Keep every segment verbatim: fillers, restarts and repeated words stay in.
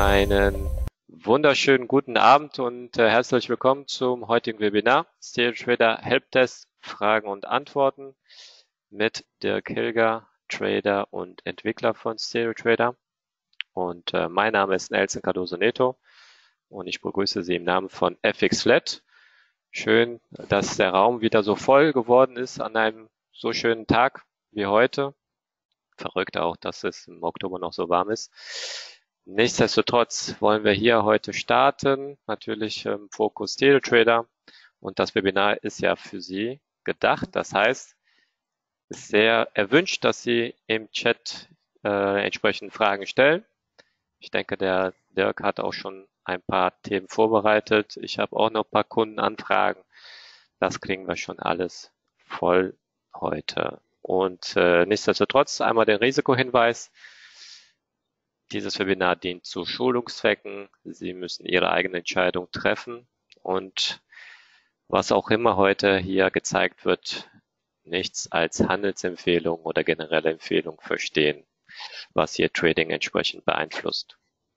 Einen wunderschönen guten Abend und äh, herzlich willkommen zum heutigen Webinar StereoTrader Helpdesk Fragen und Antworten mit Dirk Hilger, Trader und Entwickler von StereoTrader. Und äh, mein Name ist Nelson Cardoso Neto und ich begrüße Sie im Namen von F X Flat. Schön, dass der Raum wieder so voll geworden ist an einem so schönen Tag wie heute. Verrückt auch, dass es im Oktober noch so warm ist. Nichtsdestotrotz wollen wir hier heute starten, natürlich im Fokus StereoTrader, und das Webinar ist ja für Sie gedacht. Das heißt, es ist sehr erwünscht, dass Sie im Chat äh, entsprechend Fragen stellen. Ich denke, der Dirk hat auch schon ein paar Themen vorbereitet. Ich habe auch noch ein paar Kundenanfragen. Das kriegen wir schon alles voll heute. Und äh, nichtsdestotrotz einmal den Risikohinweis. Dieses Webinar dient zu Schulungszwecken. Sie müssen Ihre eigene Entscheidung treffen und was auch immer heute hier gezeigt wird, nichts als Handelsempfehlung oder generelle Empfehlung verstehen, was Ihr Trading entsprechend beeinflusst.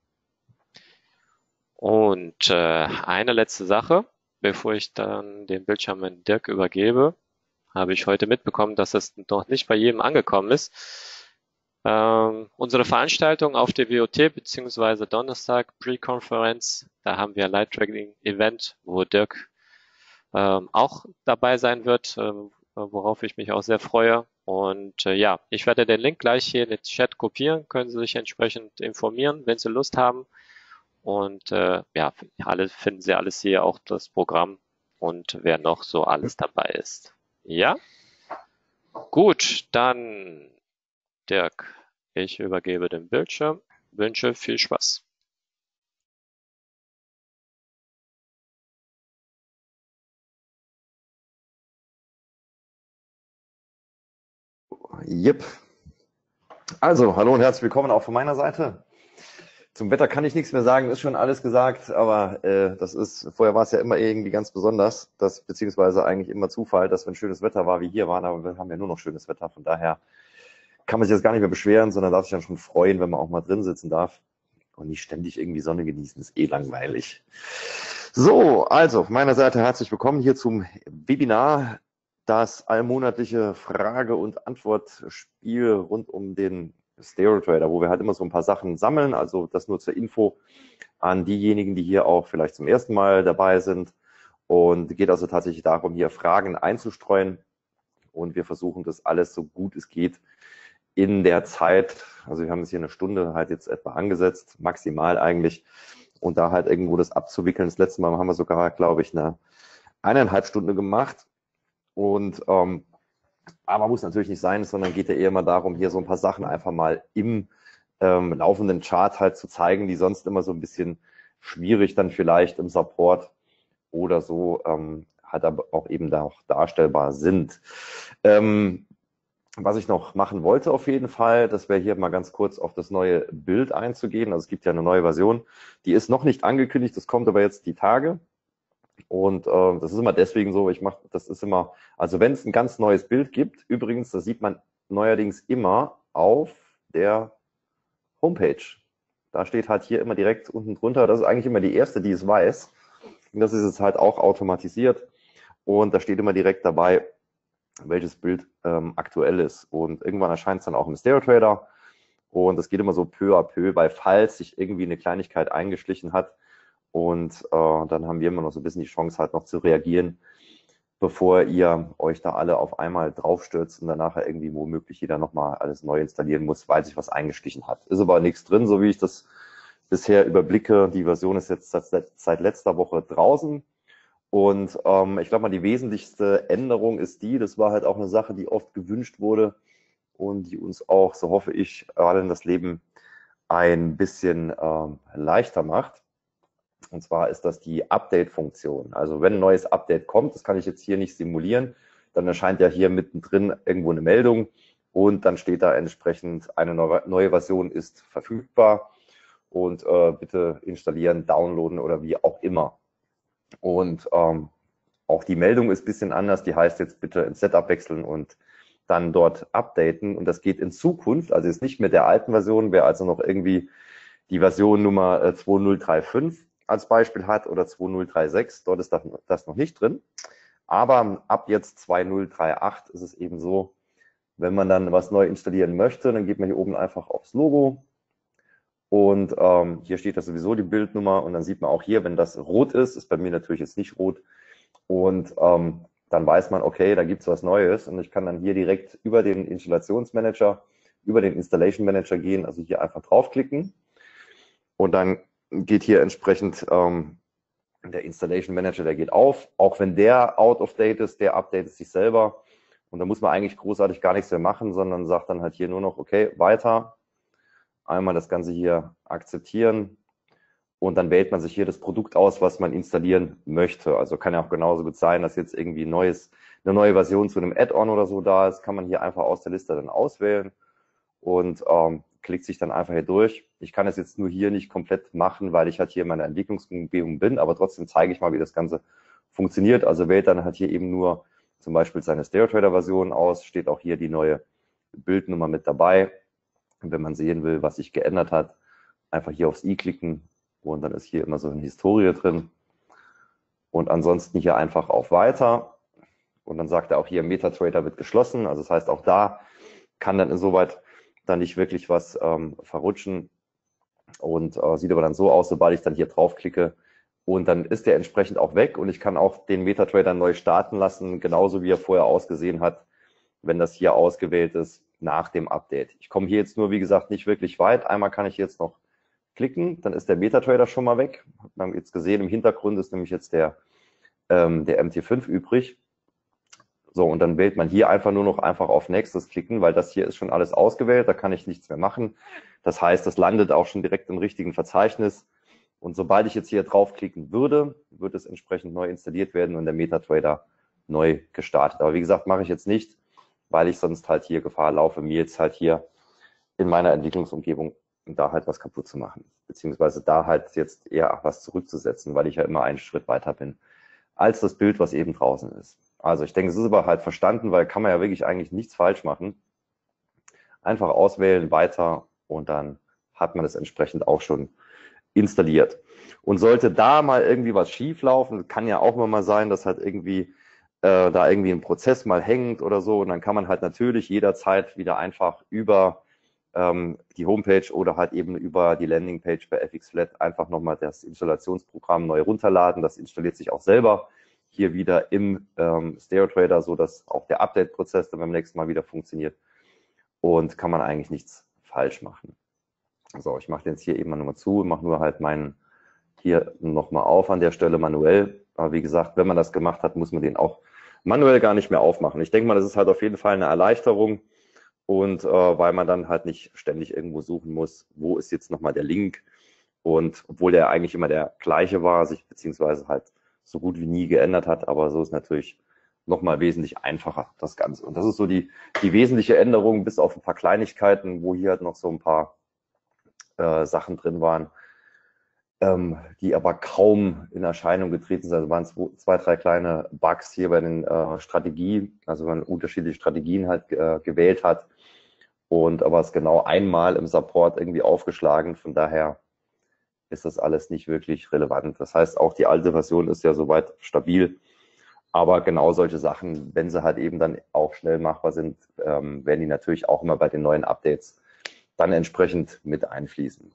Und äh, eine letzte Sache, bevor ich dann den Bildschirm an Dirk übergebe, habe ich heute mitbekommen, dass es noch nicht bei jedem angekommen ist. Ähm, unsere Veranstaltung auf der W O T beziehungsweise Donnerstag Pre-Conference, da haben wir ein Live-Trading-Event, wo Dirk ähm, auch dabei sein wird, äh, worauf ich mich auch sehr freue. Und äh, ja, ich werde den Link gleich hier in den Chat kopieren, können Sie sich entsprechend informieren, wenn Sie Lust haben. Und äh, ja, alle finden Sie alles hier, auch das Programm und wer noch so alles dabei ist. Ja, gut, dann Dirk, ich übergebe den Bildschirm, wünsche viel Spaß. Jep. Also, hallo und herzlich willkommen auch von meiner Seite. Zum Wetter kann ich nichts mehr sagen, ist schon alles gesagt, aber äh, das ist, vorher war es ja immer irgendwie ganz besonders, das, beziehungsweise eigentlich immer Zufall, dass wenn schönes Wetter war, wie hier waren, aber wir haben ja nur noch schönes Wetter, von daher kann man sich jetzt gar nicht mehr beschweren, sondern darf sich dann schon freuen, wenn man auch mal drin sitzen darf und nicht ständig irgendwie Sonne genießen, ist eh langweilig. So, also von meiner Seite herzlich willkommen hier zum Webinar, das allmonatliche Frage- und Antwortspiel rund um den StereoTrader, wo wir halt immer so ein paar Sachen sammeln, also das nur zur Info an diejenigen, die hier auch vielleicht zum ersten Mal dabei sind, und geht also tatsächlich darum, hier Fragen einzustreuen, und wir versuchen das alles so gut es geht in der Zeit, also wir haben es hier eine Stunde halt jetzt etwa angesetzt, maximal eigentlich, und da halt irgendwo das abzuwickeln. Das letzte Mal haben wir sogar, glaube ich, eine eineinhalb Stunde gemacht, und ähm, aber muss natürlich nicht sein, sondern geht ja eher mal darum, hier so ein paar Sachen einfach mal im ähm, laufenden Chart halt zu zeigen, die sonst immer so ein bisschen schwierig dann vielleicht im Support oder so ähm, halt aber auch eben da auch darstellbar sind. Ähm, was ich noch machen wollte auf jeden Fall, das wäre hier mal ganz kurz auf das neue Bild einzugehen. Also es gibt ja eine neue Version, die ist noch nicht angekündigt, das kommt aber jetzt die Tage. Und äh, das ist immer deswegen so, ich mache, das ist immer, also wenn es ein ganz neues Bild gibt, übrigens, das sieht man neuerdings immer auf der Homepage. Da steht halt hier immer direkt unten drunter, das ist eigentlich immer die erste, die es weiß. Und das ist jetzt halt auch automatisiert. Und da steht immer direkt dabei, welches Bild ähm, aktuell ist. Und irgendwann erscheint es dann auch im StereoTrader. Und das geht immer so peu à peu, weil falls sich irgendwie eine Kleinigkeit eingeschlichen hat, und äh, dann haben wir immer noch so ein bisschen die Chance halt noch zu reagieren, bevor ihr euch da alle auf einmal draufstürzt und dann nachher irgendwie womöglich jeder nochmal alles neu installieren muss, weil sich was eingeschlichen hat. Ist aber nichts drin, so wie ich das bisher überblicke. Die Version ist jetzt seit letzter Woche draußen. Und ähm, ich glaube mal, die wesentlichste Änderung ist die, das war halt auch eine Sache, die oft gewünscht wurde und die uns auch, so hoffe ich, gerade das Leben ein bisschen ähm, leichter macht. Und zwar ist das die Update-Funktion. Also wenn ein neues Update kommt, das kann ich jetzt hier nicht simulieren, dann erscheint ja hier mittendrin irgendwo eine Meldung und dann steht da entsprechend, eine neue Version ist verfügbar und äh, bitte installieren, downloaden oder wie auch immer. Und ähm, auch die Meldung ist ein bisschen anders, die heißt jetzt bitte ins Setup wechseln und dann dort updaten, und das geht in Zukunft, also ist nicht mit der alten Version, wer also noch irgendwie die Version Nummer äh, zwei null drei fünf als Beispiel hat oder zwei null drei sechs, dort ist das, das noch nicht drin. Aber ab jetzt zwei null drei acht ist es eben so, wenn man dann was neu installieren möchte, dann geht man hier oben einfach aufs Logo und ähm, hier steht das sowieso die Bildnummer und dann sieht man auch hier, wenn das rot ist, ist bei mir natürlich jetzt nicht rot und ähm, dann weiß man, okay, da gibt es was Neues und ich kann dann hier direkt über den Installationsmanager, über den Installation Manager gehen, also hier einfach draufklicken und dann geht hier entsprechend ähm, der Installation Manager, der geht auf, auch wenn der out of date ist, der updatet sich selber. Und da muss man eigentlich großartig gar nichts mehr machen, sondern sagt dann halt hier nur noch, okay, weiter. Einmal das Ganze hier akzeptieren. Und dann wählt man sich hier das Produkt aus, was man installieren möchte. Also kann ja auch genauso gut sein, dass jetzt irgendwie ein neues, eine neue Version zu einem Add-on oder so da ist. Kann man hier einfach aus der Liste dann auswählen und ähm, klickt sich dann einfach hier durch. Ich kann es jetzt nur hier nicht komplett machen, weil ich halt hier in meiner Entwicklungsumgebung bin. Aber trotzdem zeige ich mal, wie das Ganze funktioniert. Also wählt dann halt hier eben nur zum Beispiel seine StereoTrader-Version aus, steht auch hier die neue Bildnummer mit dabei. Und wenn man sehen will, was sich geändert hat, einfach hier aufs i klicken und dann ist hier immer so eine Historie drin. Und ansonsten hier einfach auf Weiter. Und dann sagt er auch hier, MetaTrader wird geschlossen. Also das heißt, auch da kann dann insoweit dann nicht wirklich was ähm, verrutschen. Und äh, sieht aber dann so aus, sobald ich dann hier draufklicke, und dann ist der entsprechend auch weg und ich kann auch den MetaTrader neu starten lassen, genauso wie er vorher ausgesehen hat, wenn das hier ausgewählt ist nach dem Update. Ich komme hier jetzt nur, wie gesagt, nicht wirklich weit. Einmal kann ich jetzt noch klicken, dann ist der MetaTrader schon mal weg. Wir haben jetzt gesehen, im Hintergrund ist nämlich jetzt der, ähm, der M T fünf übrig. So, und dann wählt man hier einfach nur noch einfach auf Nächstes klicken, weil das hier ist schon alles ausgewählt, da kann ich nichts mehr machen. Das heißt, das landet auch schon direkt im richtigen Verzeichnis. Und sobald ich jetzt hier draufklicken würde, wird es entsprechend neu installiert werden und der MetaTrader neu gestartet. Aber wie gesagt, mache ich jetzt nicht, weil ich sonst halt hier Gefahr laufe, mir jetzt halt hier in meiner Entwicklungsumgebung da halt was kaputt zu machen. Beziehungsweise da halt jetzt eher was zurückzusetzen, weil ich ja immer einen Schritt weiter bin als das Bild, was eben draußen ist. Also ich denke, es ist aber halt verstanden, weil kann man ja wirklich eigentlich nichts falsch machen. Einfach auswählen, weiter und dann hat man das entsprechend auch schon installiert. Und sollte da mal irgendwie was schief laufen, kann ja auch mal sein, dass halt irgendwie äh, da irgendwie ein Prozess mal hängt oder so. Und dann kann man halt natürlich jederzeit wieder einfach über ähm, die Homepage oder halt eben über die Landingpage bei F X Flat einfach nochmal das Installationsprogramm neu runterladen. Das installiert sich auch selber hier wieder im ähm, StereoTrader, so dass auch der Update-Prozess dann beim nächsten Mal wieder funktioniert. Und kann man eigentlich nichts falsch machen. So, ich mache den jetzt hier eben mal nochmal zu, mache nur halt meinen hier nochmal auf an der Stelle manuell. Aber wie gesagt, wenn man das gemacht hat, muss man den auch manuell gar nicht mehr aufmachen. Ich denke mal, das ist halt auf jeden Fall eine Erleichterung und äh, weil man dann halt nicht ständig irgendwo suchen muss, wo ist jetzt nochmal der Link. Und obwohl der eigentlich immer der gleiche war, sich beziehungsweise halt so gut wie nie geändert hat, aber so ist natürlich nochmal wesentlich einfacher, das Ganze. Und das ist so die, die wesentliche Änderung, bis auf ein paar Kleinigkeiten, wo hier halt noch so ein paar Äh, Sachen drin waren, ähm, die aber kaum in Erscheinung getreten sind. Also waren zwei, zwei drei kleine Bugs hier bei den äh, Strategien, also wenn man unterschiedliche Strategien halt äh, gewählt hat und aber es genau einmal im Support irgendwie aufgeschlagen. Von daher ist das alles nicht wirklich relevant. Das heißt, auch die alte Version ist ja soweit stabil, aber genau solche Sachen, wenn sie halt eben dann auch schnell machbar sind, ähm, werden die natürlich auch immer bei den neuen Updates dann entsprechend mit einfließen.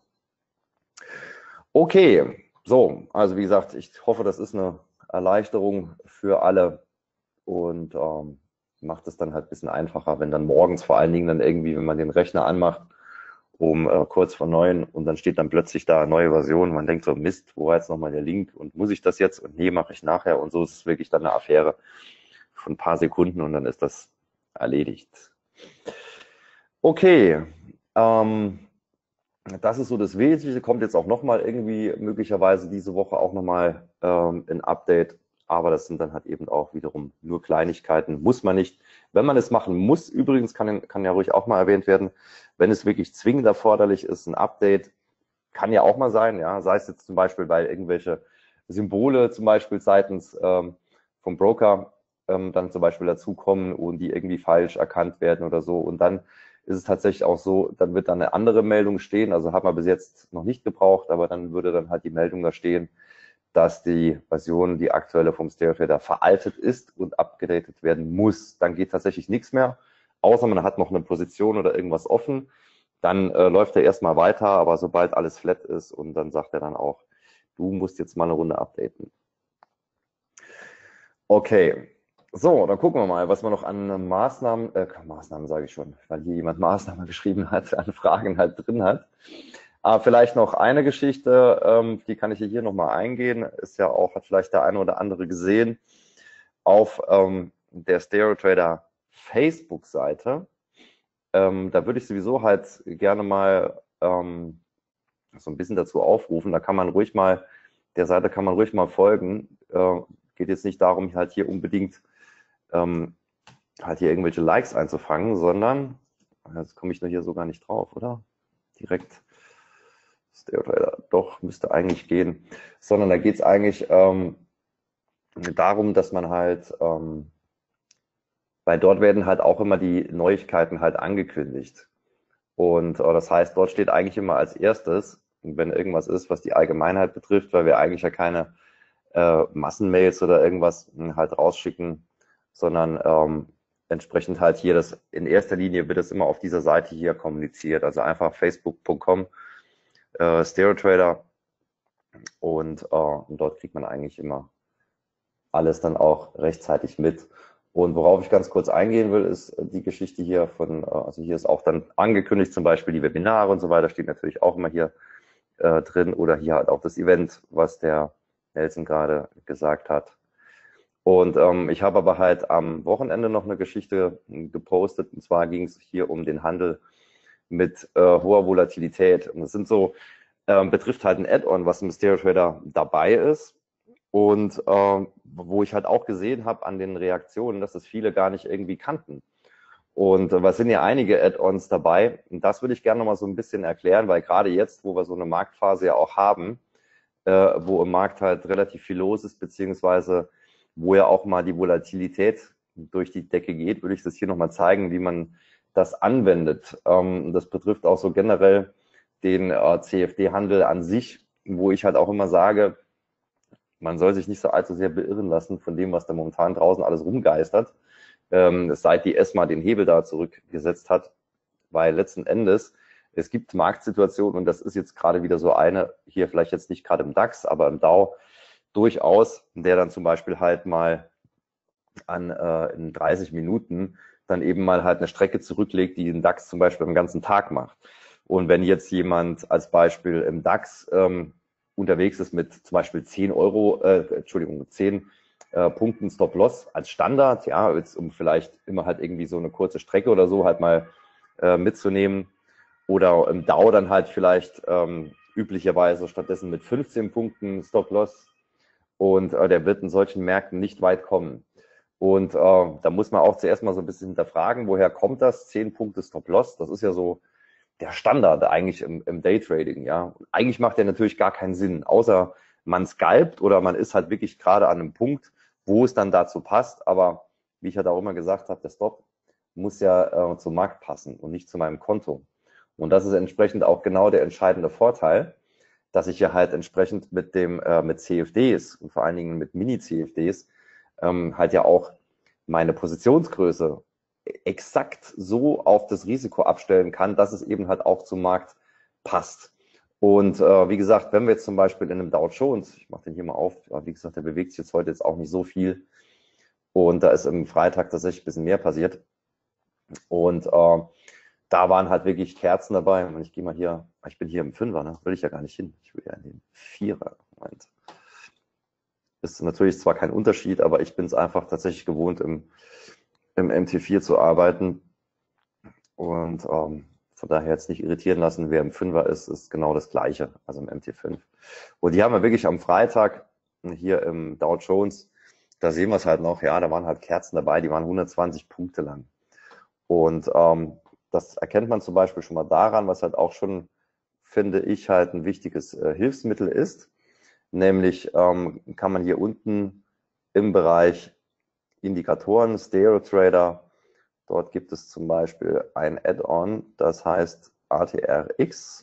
Okay, so, also wie gesagt, ich hoffe, das ist eine Erleichterung für alle und ähm, macht es dann halt ein bisschen einfacher, wenn dann morgens vor allen Dingen dann irgendwie, wenn man den Rechner anmacht, um äh, kurz vor neun und dann steht dann plötzlich da neue Version, man denkt so, Mist, wo war jetzt nochmal der Link und muss ich das jetzt und nee, mache ich nachher und so ist es wirklich dann eine Affäre von ein paar Sekunden und dann ist das erledigt. Okay, ähm, das ist so das Wesentliche, kommt jetzt auch nochmal irgendwie möglicherweise diese Woche auch nochmal ähm, ein Update, aber das sind dann halt eben auch wiederum nur Kleinigkeiten, muss man nicht. Wenn man es machen muss, übrigens kann, kann ja ruhig auch mal erwähnt werden, wenn es wirklich zwingend erforderlich ist, ein Update, kann ja auch mal sein, ja, sei es jetzt zum Beispiel, weil irgendwelche Symbole zum Beispiel seitens ähm, vom Broker ähm, dann zum Beispiel dazukommen und die irgendwie falsch erkannt werden oder so und dann ist es tatsächlich auch so, dann wird dann eine andere Meldung stehen, also haben wir bis jetzt noch nicht gebraucht, aber dann würde dann halt die Meldung da stehen, dass die Version, die aktuelle vom Stereo Trader veraltet ist und abgedatet werden muss. Dann geht tatsächlich nichts mehr, außer man hat noch eine Position oder irgendwas offen. Dann äh, läuft er erstmal weiter, aber sobald alles flat ist und dann sagt er dann auch, du musst jetzt mal eine Runde updaten. Okay, so, dann gucken wir mal, was man noch an Maßnahmen, äh, Maßnahmen sage ich schon, weil hier jemand Maßnahmen geschrieben hat, an Fragen halt drin hat. Aber vielleicht noch eine Geschichte, ähm, die kann ich hier nochmal eingehen, ist ja auch, hat vielleicht der eine oder andere gesehen, auf ähm, der Stereo Trader Facebook-Seite. Ähm, da würde ich sowieso halt gerne mal ähm, so ein bisschen dazu aufrufen. Da kann man ruhig mal, der Seite kann man ruhig mal folgen. Äh, geht jetzt nicht darum, halt hier unbedingt ähm, halt hier irgendwelche Likes einzufangen, sondern, jetzt komme ich nur hier so gar nicht drauf, oder? Direkt, Stereo Trader, doch, müsste eigentlich gehen. Sondern da geht es eigentlich ähm, darum, dass man halt ähm, weil dort werden halt auch immer die Neuigkeiten halt angekündigt. Und äh, das heißt, dort steht eigentlich immer als erstes, wenn irgendwas ist, was die Allgemeinheit betrifft, weil wir eigentlich ja keine äh, Massenmails oder irgendwas mh, halt rausschicken, sondern ähm, entsprechend halt hier das, in erster Linie wird es immer auf dieser Seite hier kommuniziert. Also einfach facebook punkt com äh, Stereo Trader und, äh, und dort kriegt man eigentlich immer alles dann auch rechtzeitig mit. Und worauf ich ganz kurz eingehen will, ist die Geschichte hier von, also hier ist auch dann angekündigt, zum Beispiel die Webinare und so weiter, steht natürlich auch immer hier äh, drin oder hier halt auch das Event, was der Nelson gerade gesagt hat. Und ähm, ich habe aber halt am Wochenende noch eine Geschichte gepostet, und zwar ging es hier um den Handel mit äh, hoher Volatilität. Und das sind so, äh, betrifft halt ein Add-on, was im Stereo Trader dabei ist. Und äh, wo ich halt auch gesehen habe an den Reaktionen, dass das viele gar nicht irgendwie kannten. Und äh, was sind ja einige Add-ons dabei? Und das würde ich gerne noch mal so ein bisschen erklären, weil gerade jetzt, wo wir so eine Marktphase ja auch haben, äh, wo im Markt halt relativ viel los ist, beziehungsweise wo ja auch mal die Volatilität durch die Decke geht, würde ich das hier noch mal zeigen, wie man das anwendet. Ähm, das betrifft auch so generell den äh, C F D-Handel an sich, wo ich halt auch immer sage, man soll sich nicht so allzu sehr beirren lassen von dem, was da momentan draußen alles rumgeistert, ähm, seit die ESMA den Hebel da zurückgesetzt hat, weil letzten Endes, es gibt Marktsituationen und das ist jetzt gerade wieder so eine, hier vielleicht jetzt nicht gerade im DAX, aber im DAO durchaus, der dann zum Beispiel halt mal an äh, in dreißig Minuten dann eben mal halt eine Strecke zurücklegt, die den DAX zum Beispiel den ganzen Tag macht. Und wenn jetzt jemand als Beispiel im DAX ähm, unterwegs ist mit zum Beispiel zehn Euro, äh, Entschuldigung, zehn äh, Punkten Stop-Loss als Standard, ja, jetzt um vielleicht immer halt irgendwie so eine kurze Strecke oder so halt mal äh, mitzunehmen oder im DAO dann halt vielleicht ähm, üblicherweise stattdessen mit fünfzehn Punkten Stop-Loss und äh, der wird in solchen Märkten nicht weit kommen. Und äh, da muss man auch zuerst mal so ein bisschen hinterfragen, woher kommt das? zehn Punkte Stop-Loss, das ist ja so der Standard eigentlich im, im Daytrading, ja. Eigentlich macht der natürlich gar keinen Sinn, außer man scalpt oder man ist halt wirklich gerade an einem Punkt, wo es dann dazu passt. Aber wie ich halt auch immer gesagt habe, der Stop muss ja äh, zum Markt passen und nicht zu meinem Konto. Und das ist entsprechend auch genau der entscheidende Vorteil, dass ich ja halt entsprechend mit dem äh, mit C F Ds und vor allen Dingen mit Mini-C F Ds ähm, halt ja auch meine Positionsgröße exakt so auf das Risiko abstellen kann, dass es eben halt auch zum Markt passt. Und äh, wie gesagt, wenn wir jetzt zum Beispiel in einem Dow Jones, ich mache den hier mal auf, wie gesagt, der bewegt sich jetzt heute jetzt auch nicht so viel und da ist im Freitag tatsächlich ein bisschen mehr passiert und äh, da waren halt wirklich Kerzen dabei und ich gehe mal hier, ich bin hier im Fünfer, ne? Will ich ja gar nicht hin, ich will ja in den Vierer. Moment. Ist natürlich zwar kein Unterschied, aber ich bin es einfach tatsächlich gewohnt, im im M T vier zu arbeiten und ähm, von daher jetzt nicht irritieren lassen, wer im Fünfer ist, ist genau das Gleiche, also im M T fünf. Und die haben wir wirklich am Freitag hier im Dow Jones, da sehen wir es halt noch, ja, da waren halt Kerzen dabei, die waren hundertzwanzig Punkte lang. Und ähm, das erkennt man zum Beispiel schon mal daran, was halt auch schon, finde ich, halt ein wichtiges äh, Hilfsmittel ist, nämlich ähm, kann man hier unten im Bereich Indikatoren, Stereo Trader Dort gibt es zum Beispiel ein Add-on, das heißt A T R X.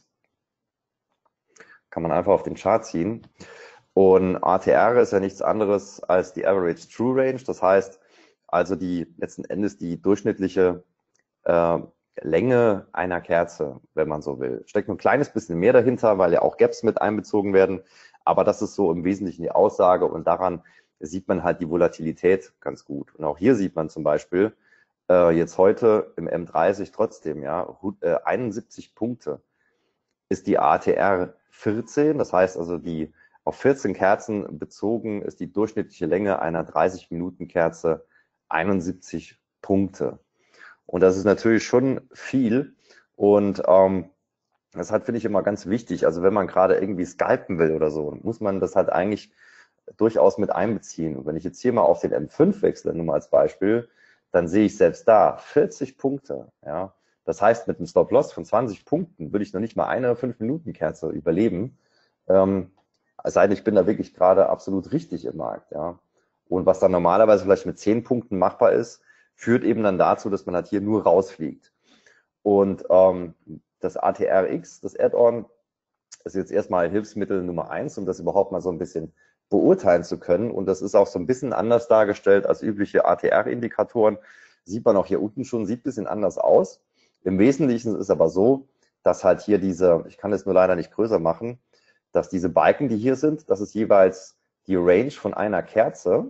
Kann man einfach auf den Chart ziehen. Und A T R ist ja nichts anderes als die Average True Range. Das heißt also die letzten Endes die durchschnittliche äh, Länge einer Kerze, wenn man so will. Steckt ein kleines bisschen mehr dahinter, weil ja auch Gaps mit einbezogen werden. Aber das ist so im Wesentlichen die Aussage und daran sieht man halt die Volatilität ganz gut. Und auch hier sieht man zum Beispiel äh, jetzt heute im M dreißig trotzdem, ja, einundsiebzig Punkte ist die A T R vierzehn. Das heißt also, die auf vierzehn Kerzen bezogen ist die durchschnittliche Länge einer dreißig Minuten Kerze einundsiebzig Punkte. Und das ist natürlich schon viel. Und ähm, das halt finde ich immer ganz wichtig. Also wenn man gerade irgendwie scalpen will oder so, muss man das halt eigentlich durchaus mit einbeziehen. Und wenn ich jetzt hier mal auf den M fünf wechsle, nur mal als Beispiel, dann sehe ich selbst da vierzig Punkte. Ja, das heißt, mit einem Stop-Loss von zwanzig Punkten würde ich noch nicht mal eine fünf Minuten Kerze überleben. Ähm, es sei denn, ich bin da wirklich gerade absolut richtig im Markt. Ja, und was dann normalerweise vielleicht mit zehn Punkten machbar ist, führt eben dann dazu, dass man halt hier nur rausfliegt. Und ähm, das A T R X, das Add-on, ist jetzt erstmal Hilfsmittel Nummer eins, um das überhaupt mal so ein bisschen beurteilen zu können. Und das ist auch so ein bisschen anders dargestellt als übliche A T R-Indikatoren. Sieht man auch hier unten schon, sieht ein bisschen anders aus. Im Wesentlichen ist es aber so, dass halt hier diese, ich kann das nur leider nicht größer machen, dass diese Balken, die hier sind, das ist jeweils die Range von einer Kerze.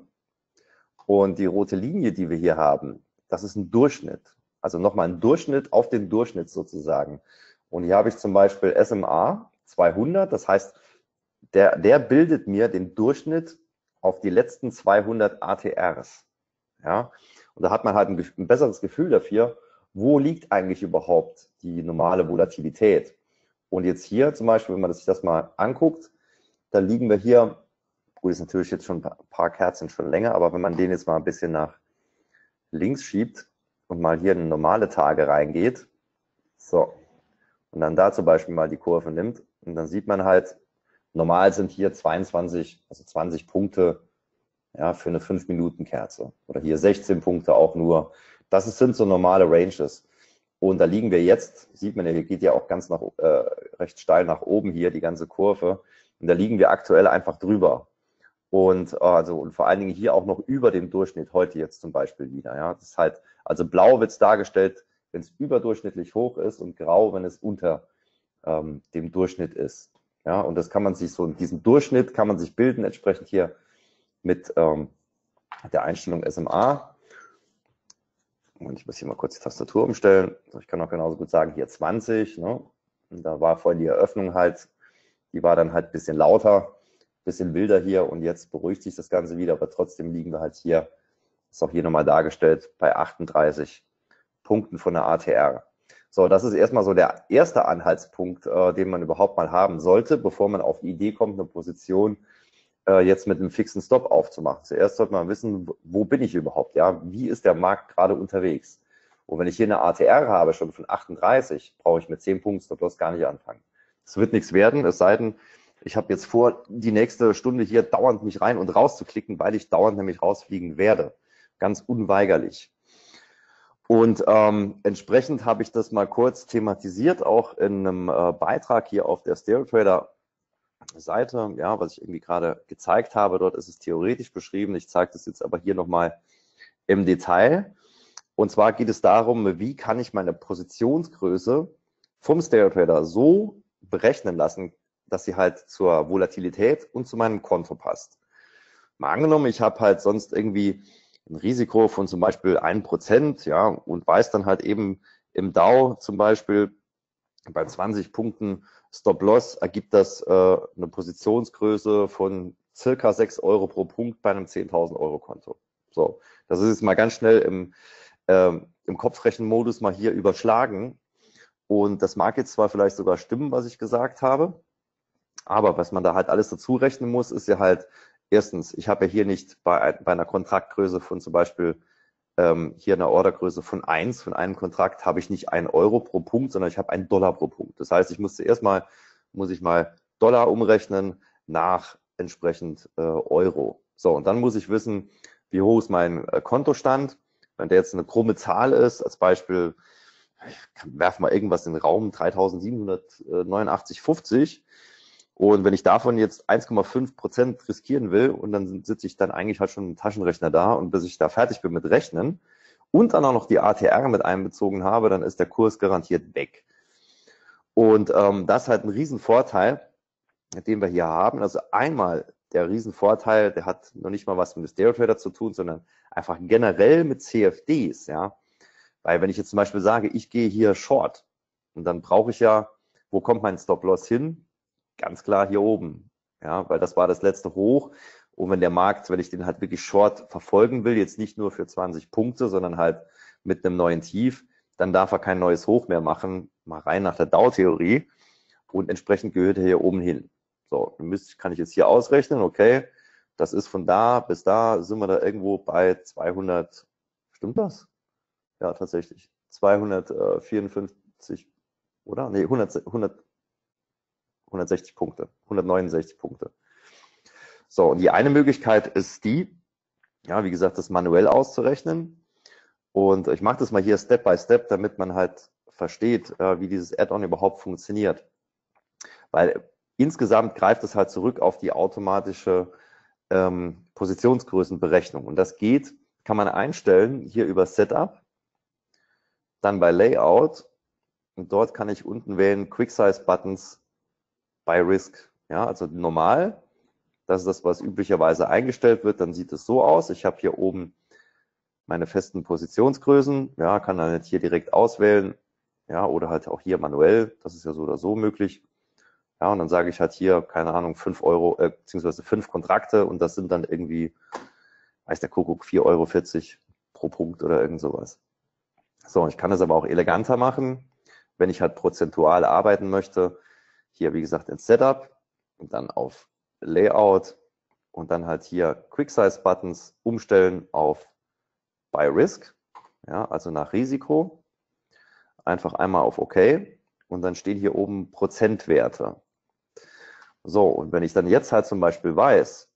Und die rote Linie, die wir hier haben, das ist ein Durchschnitt. Also nochmal ein Durchschnitt auf den Durchschnitt sozusagen. Und hier habe ich zum Beispiel S M A zweihundert, das heißt, der, der bildet mir den Durchschnitt auf die letzten zweihundert A T Rs. Ja? Und da hat man halt ein, ein besseres Gefühl dafür, wo liegt eigentlich überhaupt die normale Volatilität. Und jetzt hier zum Beispiel, wenn man sich das mal anguckt, da liegen wir hier, gut, ist natürlich jetzt schon ein paar Kerzen schon länger, aber wenn man den jetzt mal ein bisschen nach links schiebt und mal hier in normale Tage reingeht, so, und dann da zum Beispiel mal die Kurve nimmt, und dann sieht man halt, normal sind hier zweiundzwanzig, also zwanzig Punkte, ja, für eine fünf Minuten Kerze. Oder hier sechzehn Punkte auch nur. Das sind so normale Ranges. Und da liegen wir jetzt, sieht man ja, hier geht ja auch ganz nach, äh, recht steil nach oben hier, die ganze Kurve. Und da liegen wir aktuell einfach drüber. Und, also, und vor allen Dingen hier auch noch über dem Durchschnitt, heute jetzt zum Beispiel wieder. Ja. Das ist halt, also blau wird es dargestellt, wenn es überdurchschnittlich hoch ist, und grau, wenn es unter ähm, dem Durchschnitt ist. Ja, und das kann man sich so, diesen Durchschnitt kann man sich bilden, entsprechend hier mit ähm, der Einstellung S M A. Und ich muss hier mal kurz die Tastatur umstellen. Ich kann auch genauso gut sagen, hier zwanzig. Ne? Und da war vorhin die Eröffnung halt, die war dann halt ein bisschen lauter, ein bisschen wilder hier, und jetzt beruhigt sich das Ganze wieder, aber trotzdem liegen wir halt hier, ist auch hier nochmal dargestellt, bei achtunddreißig Punkten von der A T R. So, das ist erstmal so der erste Anhaltspunkt, äh, den man überhaupt mal haben sollte, bevor man auf die Idee kommt, eine Position äh, jetzt mit einem fixen Stop aufzumachen. Zuerst sollte man wissen, wo bin ich überhaupt, ja, wie ist der Markt gerade unterwegs? Und wenn ich hier eine A T R habe, schon von achtunddreißig, brauche ich mit zehn Punkten Stop-Loss gar nicht anfangen. Es wird nichts werden, es sei denn, ich habe jetzt vor, die nächste Stunde hier dauernd mich rein und raus zu klicken, weil ich dauernd nämlich rausfliegen werde. Ganz unweigerlich. Und ähm, entsprechend habe ich das mal kurz thematisiert, auch in einem äh, Beitrag hier auf der StereoTrader Seite, ja, was ich irgendwie gerade gezeigt habe. Dort ist es theoretisch beschrieben. Ich zeige das jetzt aber hier nochmal im Detail. Und zwar geht es darum, wie kann ich meine Positionsgröße vom StereoTrader so berechnen lassen, dass sie halt zur Volatilität und zu meinem Konto passt. Mal angenommen, ich habe halt sonst irgendwie ein Risiko von zum Beispiel ein Prozent, ja, und weiß dann halt eben im Dow zum Beispiel bei zwanzig Punkten Stop-Loss ergibt das äh, eine Positionsgröße von circa sechs Euro pro Punkt bei einem zehntausend Euro Konto. So, das ist jetzt mal ganz schnell im, ähm, im Kopfrechenmodus mal hier überschlagen. Und das mag jetzt zwar vielleicht sogar stimmen, was ich gesagt habe, aber was man da halt alles dazu rechnen muss, ist ja halt, erstens, ich habe ja hier nicht bei, bei einer Kontraktgröße von zum Beispiel ähm, hier einer Ordergröße von eins, von einem Kontrakt habe ich nicht ein Euro pro Punkt, sondern ich habe einen Dollar pro Punkt. Das heißt, ich muss zuerst mal, muss ich mal Dollar umrechnen nach entsprechend äh, Euro. So, und dann muss ich wissen, wie hoch ist mein äh, Kontostand Wenn der jetzt eine krumme Zahl ist, als Beispiel, ich werfe mal irgendwas in den Raum, dreitausendsiebenhundertneunundachtzig Komma fünfzig, und wenn ich davon jetzt eins Komma fünf Prozent riskieren will und dann sitze ich dann eigentlich halt schon im Taschenrechner da und bis ich da fertig bin mit Rechnen und dann auch noch die A T R mit einbezogen habe, dann ist der Kurs garantiert weg. Und ähm, das ist halt ein Riesenvorteil, den wir hier haben. Also einmal der Riesenvorteil, der hat noch nicht mal was mit Stereo Trader zu tun, sondern einfach generell mit C F Ds, ja. Weil wenn ich jetzt zum Beispiel sage, ich gehe hier Short und dann brauche ich ja, wo kommt mein Stop-Loss hin? Ganz klar hier oben, ja, weil das war das letzte Hoch. Und wenn der Markt, wenn ich den halt wirklich short verfolgen will, jetzt nicht nur für zwanzig Punkte, sondern halt mit einem neuen Tief, dann darf er kein neues Hoch mehr machen, mal rein nach der Dow-Theorie. Und entsprechend gehört er hier oben hin. So, dann müsste, kann ich jetzt hier ausrechnen, okay, das ist von da bis da, sind wir da irgendwo bei zweihundert, stimmt das? Ja, tatsächlich. zweihundertvierundfünfzig, oder? Nee, hundert, hundert, hundertsechzig Punkte, hundertneunundsechzig Punkte. So, und die eine Möglichkeit ist die, ja, wie gesagt, das manuell auszurechnen. Und ich mache das mal hier Step by Step, damit man halt versteht, äh, wie dieses Add-on überhaupt funktioniert. Weil insgesamt greift es halt zurück auf die automatische ähm, Positionsgrößenberechnung. Und das geht, kann man einstellen hier über Setup, dann bei Layout, und dort kann ich unten wählen Quick Size Buttons by Risk. Ja, also normal, das ist das, was üblicherweise eingestellt wird, dann sieht es so aus. Ich habe hier oben meine festen Positionsgrößen, ja, kann dann jetzt hier direkt auswählen, ja, oder halt auch hier manuell, das ist ja so oder so möglich. Ja, und dann sage ich halt hier, keine Ahnung, fünf Euro, äh, beziehungsweise fünf Kontrakte, und das sind dann irgendwie, weiß der Kuckuck, vier Euro vierzig pro Punkt oder irgend sowas. So, ich kann das aber auch eleganter machen, wenn ich halt prozentual arbeiten möchte. Hier, wie gesagt, ins Setup und dann auf Layout und dann halt hier Quick Size Buttons umstellen auf By Risk, ja, also nach Risiko. Einfach einmal auf OK und dann stehen hier oben Prozentwerte. So, und wenn ich dann jetzt halt zum Beispiel weiß,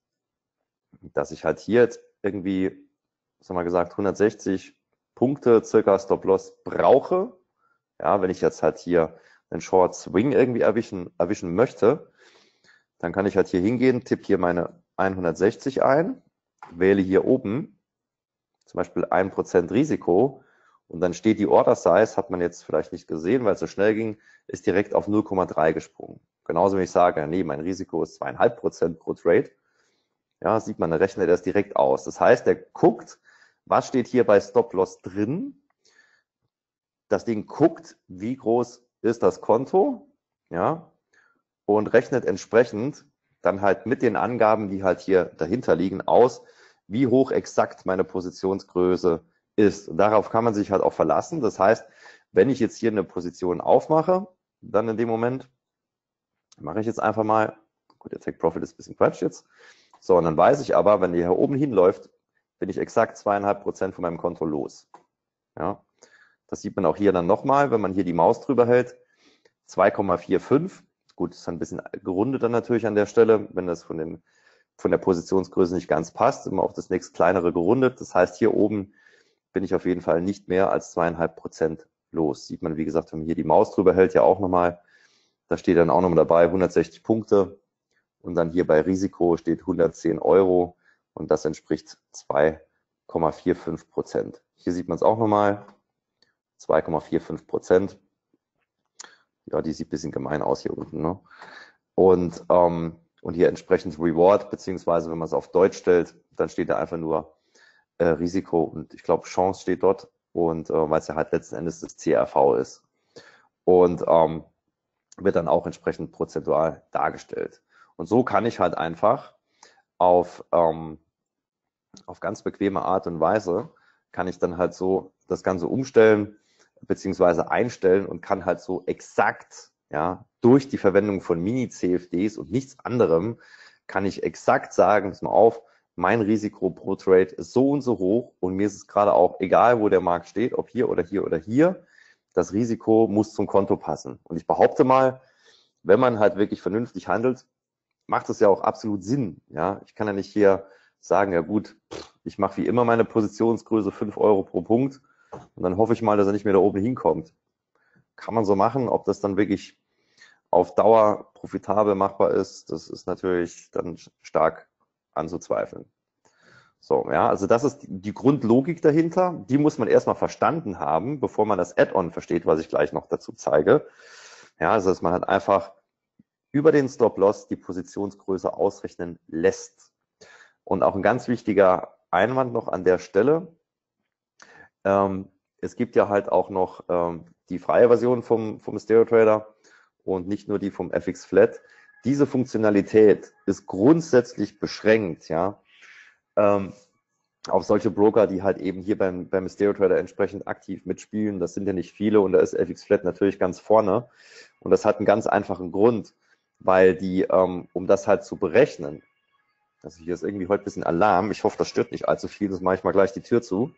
dass ich halt hier jetzt irgendwie, sagen wir mal gesagt, hundertsechzig Punkte circa Stop-Loss brauche, ja, wenn ich jetzt halt hier einen Short Swing irgendwie erwischen, erwischen möchte, dann kann ich halt hier hingehen, tippe hier meine hundertsechzig ein, wähle hier oben zum Beispiel ein Prozent Risiko und dann steht die Order Size, hat man jetzt vielleicht nicht gesehen, weil es so schnell ging, ist direkt auf null Komma drei gesprungen. Genauso wenn ich sage, nee, mein Risiko ist zwei Komma fünf Prozent pro Trade, ja, sieht man, der rechnet das direkt aus. Das heißt, der guckt, was steht hier bei Stop-Loss drin. Das Ding guckt, wie groß ist das Konto, ja, und rechnet entsprechend dann halt mit den Angaben, die halt hier dahinter liegen, aus, wie hoch exakt meine Positionsgröße ist. Und darauf kann man sich halt auch verlassen. Das heißt, wenn ich jetzt hier eine Position aufmache, dann in dem Moment mache ich jetzt einfach mal, gut, der Take Profit ist ein bisschen Quatsch jetzt. So, und dann weiß ich aber, wenn der hier oben hinläuft, bin ich exakt zwei Komma fünf Prozent von meinem Konto los. Ja, das sieht man auch hier dann nochmal, wenn man hier die Maus drüber hält. zwei Komma fünfundvierzig. Gut, ist ein bisschen gerundet dann natürlich an der Stelle, wenn das von, den, von der Positionsgröße nicht ganz passt, immer auf das nächst kleinere gerundet. Das heißt, hier oben bin ich auf jeden Fall nicht mehr als zwei Komma fünf Prozent los. Sieht man, wie gesagt, wenn man hier die Maus drüber hält, ja auch nochmal. Da steht dann auch nochmal dabei hundertsechzig Punkte und dann hier bei Risiko steht hundertzehn Euro und das entspricht zwei Komma fünfundvierzig Prozent. Hier sieht man es auch nochmal, zwei Komma fünfundvierzig Prozent. Ja, die sieht ein bisschen gemein aus hier unten, ne? Und, ähm, und hier entsprechend Reward, beziehungsweise wenn man es auf Deutsch stellt, dann steht da einfach nur äh, Risiko und ich glaube Chance steht dort und äh, weil es ja halt letzten Endes das C R V ist. Und ähm, wird dann auch entsprechend prozentual dargestellt. Und so kann ich halt einfach auf, ähm, auf ganz bequeme Art und Weise, kann ich dann halt so das Ganze umstellen, beziehungsweise einstellen und kann halt so exakt, ja, durch die Verwendung von Mini-C F Ds und nichts anderem, kann ich exakt sagen, pass mal auf, mein Risiko pro Trade ist so und so hoch und mir ist es gerade auch egal, wo der Markt steht, ob hier oder hier oder hier, das Risiko muss zum Konto passen. Und ich behaupte mal, wenn man halt wirklich vernünftig handelt, macht es ja auch absolut Sinn. Ja, ich kann ja nicht hier sagen, ja gut, ich mache wie immer meine Positionsgröße fünf Euro pro Punkt und dann hoffe ich mal, dass er nicht mehr da oben hinkommt. Kann man so machen, ob das dann wirklich auf Dauer profitabel machbar ist, das ist natürlich dann stark anzuzweifeln. So, ja, also das ist die Grundlogik dahinter. Die muss man erstmal verstanden haben, bevor man das Add-on versteht, was ich gleich noch dazu zeige. Ja, also dass man halt einfach über den Stop-Loss die Positionsgröße ausrechnen lässt. Und auch ein ganz wichtiger Einwand noch an der Stelle. Ähm, es gibt ja halt auch noch ähm, die freie Version vom, vom Stereo Trader und nicht nur die vom F X Flat. Diese Funktionalität ist grundsätzlich beschränkt, ja, ähm, auf solche Broker, die halt eben hier beim, beim Stereo Trader entsprechend aktiv mitspielen. Das sind ja nicht viele und da ist F X Flat natürlich ganz vorne. Und das hat einen ganz einfachen Grund, weil die, ähm, um das halt zu berechnen, also hier ist irgendwie heute ein bisschen Alarm, ich hoffe, das stört nicht allzu viel, das mache ich mal gleich die Tür zu.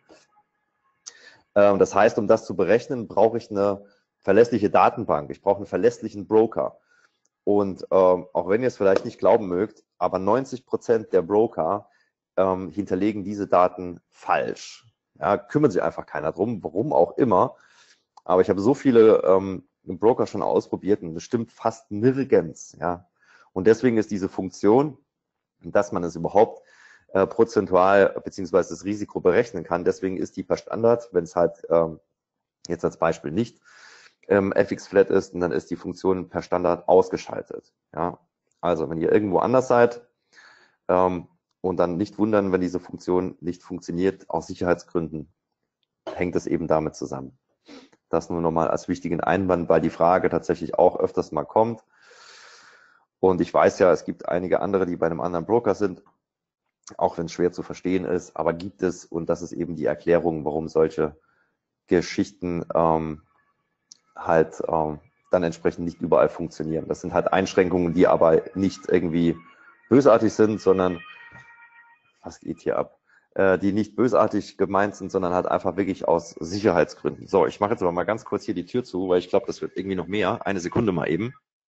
Ähm, das heißt, um das zu berechnen, brauche ich eine verlässliche Datenbank, ich brauche einen verlässlichen Broker. Und ähm, auch wenn ihr es vielleicht nicht glauben mögt, aber neunzig Prozent der Broker ähm, hinterlegen diese Daten falsch. Ja, kümmert sich einfach keiner drum, warum auch immer. Aber ich habe so viele ähm, Broker schon ausprobiert und das stimmt fast nirgends. Ja. Und deswegen ist diese Funktion, dass man es überhaupt äh, prozentual beziehungsweise das Risiko berechnen kann, deswegen ist die per Standard, wenn es halt ähm, jetzt als Beispiel nicht ähm, F X Flat ist, und dann ist die Funktion per Standard ausgeschaltet. Ja. Also wenn ihr irgendwo anders seid ähm, und dann nicht wundern, wenn diese Funktion nicht funktioniert, aus Sicherheitsgründen hängt es eben damit zusammen. Das nur nochmal als wichtigen Einwand, weil die Frage tatsächlich auch öfters mal kommt. Und ich weiß ja, es gibt einige andere, die bei einem anderen Broker sind, auch wenn es schwer zu verstehen ist, aber gibt es, und das ist eben die Erklärung, warum solche Geschichten ähm, halt ähm, dann entsprechend nicht überall funktionieren. Das sind halt Einschränkungen, die aber nicht irgendwie bösartig sind, sondern, was geht hier ab, äh, die nicht bösartig gemeint sind, sondern halt einfach wirklich aus Sicherheitsgründen. So, ich mache jetzt aber mal ganz kurz hier die Tür zu, weil ich glaube, das wird irgendwie noch mehr. Eine Sekunde mal eben.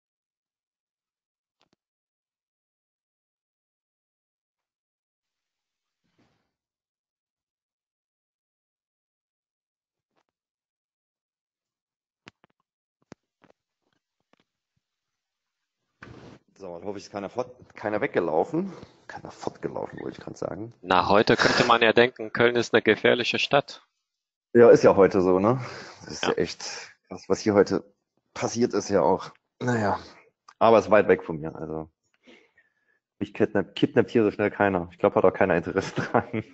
So, dann hoffe ich, ist keiner, fort, keiner weggelaufen. Keiner fortgelaufen, wollte ich gerade sagen. Na, heute könnte man ja denken, Köln ist eine gefährliche Stadt. Ja, ist ja heute so, ne? Das ist ja, Ja. echt krass, was hier heute passiert ist ja auch. Naja, aber es ist weit weg von mir. Also mich kidnappt, kidnappt hier so schnell keiner. Ich glaube, hat auch keiner Interesse dran.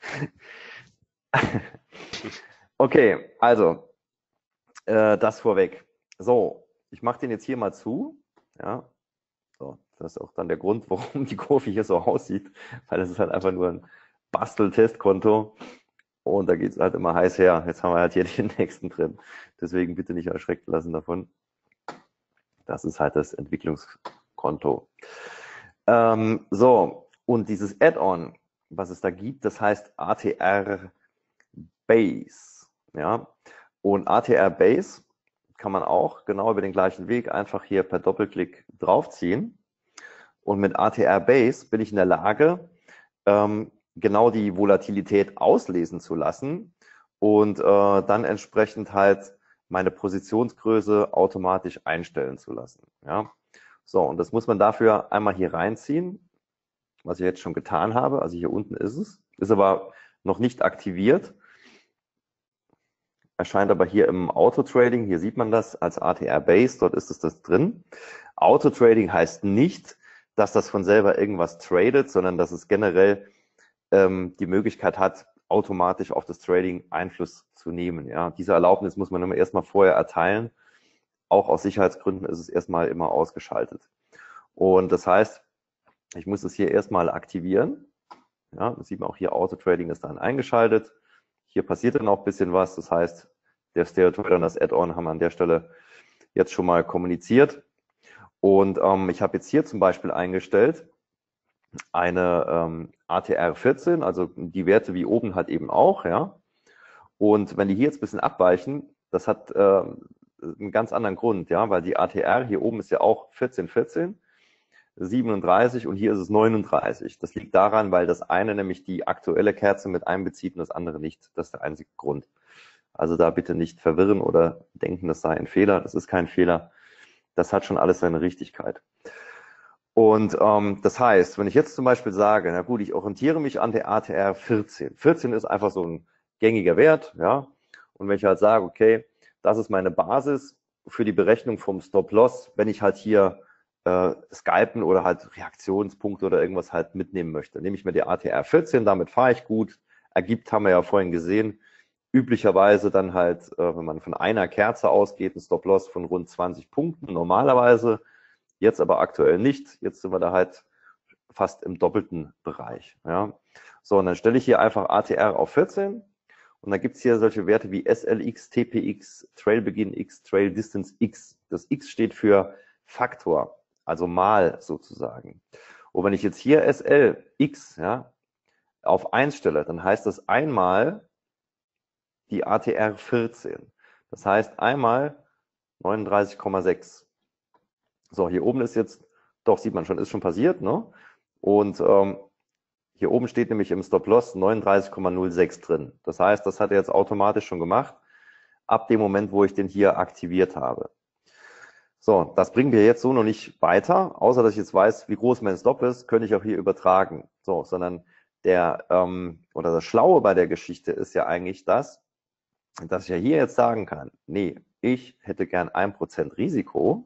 Okay, also äh, das vorweg. So, ich mache den jetzt hier mal zu. Ja, so, das ist auch dann der Grund, warum die Kurve hier so aussieht, weil das ist halt einfach nur ein Bastel-Testkonto und da geht es halt immer heiß her. Jetzt haben wir halt hier den nächsten drin. Deswegen bitte nicht erschreckt lassen davon. Das ist halt das Entwicklungskonto. Ähm, so, und dieses Add-on, was es da gibt, das heißt A T R Base. Ja, und A T R Base kann man auch genau über den gleichen Weg einfach hier per Doppelklick draufziehen. Und mit A T R Base bin ich in der Lage, ähm, genau die Volatilität auslesen zu lassen und äh, dann entsprechend halt meine Positionsgröße automatisch einstellen zu lassen. Ja. So, und das muss man dafür einmal hier reinziehen, was ich jetzt schon getan habe. Also hier unten ist es, ist aber noch nicht aktiviert. Erscheint aber hier im Auto-Trading, hier sieht man das als A T R Base, dort ist es das drin. Auto-Trading heißt nicht, dass das von selber irgendwas tradet, sondern dass es generell ähm, die Möglichkeit hat, automatisch auf das Trading Einfluss zu nehmen. Ja, diese Erlaubnis muss man immer erstmal vorher erteilen. Auch aus Sicherheitsgründen ist es erstmal immer ausgeschaltet. Und das heißt, ich muss es hier erstmal aktivieren. Ja, das sieht man auch hier, Auto-Trading ist dann eingeschaltet. Hier passiert dann auch ein bisschen was. Das heißt, der Stereo Trader und das Add-on haben an der Stelle jetzt schon mal kommuniziert. Und ähm, ich habe jetzt hier zum Beispiel eingestellt eine ähm, A T R vierzehn, also die Werte wie oben halt eben auch. Ja. Und wenn die hier jetzt ein bisschen abweichen, das hat äh, einen ganz anderen Grund, ja, weil die A T R hier oben ist ja auch vierzehn vierzehn. siebenunddreißig und hier ist es neununddreißig. Das liegt daran, weil das eine nämlich die aktuelle Kerze mit einbezieht und das andere nicht. Das ist der einzige Grund. Also da bitte nicht verwirren oder denken, das sei ein Fehler. Das ist kein Fehler. Das hat schon alles seine Richtigkeit. Und ähm, das heißt, wenn ich jetzt zum Beispiel sage, na gut, ich orientiere mich an der A T R vierzehn. vierzehn ist einfach so ein gängiger Wert, ja. Und wenn ich halt sage, okay, das ist meine Basis für die Berechnung vom Stop-Loss, wenn ich halt hier äh, Scalpen oder halt Reaktionspunkte oder irgendwas halt mitnehmen möchte, nehme ich mir die A T R vierzehn, damit fahre ich gut. Ergibt, haben wir ja vorhin gesehen, üblicherweise dann halt, äh, wenn man von einer Kerze ausgeht, ein Stop-Loss von rund zwanzig Punkten normalerweise. Jetzt aber aktuell nicht. Jetzt sind wir da halt fast im doppelten Bereich. Ja. So, und dann stelle ich hier einfach A T R auf vierzehn und dann gibt es hier solche Werte wie S L X, T P X, Trail Begin X, Trail Distance X. Das X steht für Faktor, also mal sozusagen. Und wenn ich jetzt hier S L X ja, auf eins stelle, dann heißt das einmal die A T R vierzehn. Das heißt einmal neununddreißig Komma sechs. So, hier oben ist jetzt, doch sieht man schon, ist schon passiert, ne? Und ähm, hier oben steht nämlich im Stop-Loss neununddreißig Komma null sechs drin. Das heißt, das hat er jetzt automatisch schon gemacht, ab dem Moment, wo ich den hier aktiviert habe. So, das bringen wir jetzt so noch nicht weiter, außer dass ich jetzt weiß, wie groß mein Stop ist, könnte ich auch hier übertragen. So, sondern der, ähm, oder das Schlaue bei der Geschichte ist ja eigentlich das, dass ich ja hier jetzt sagen kann, nee, ich hätte gern ein Prozent Risiko.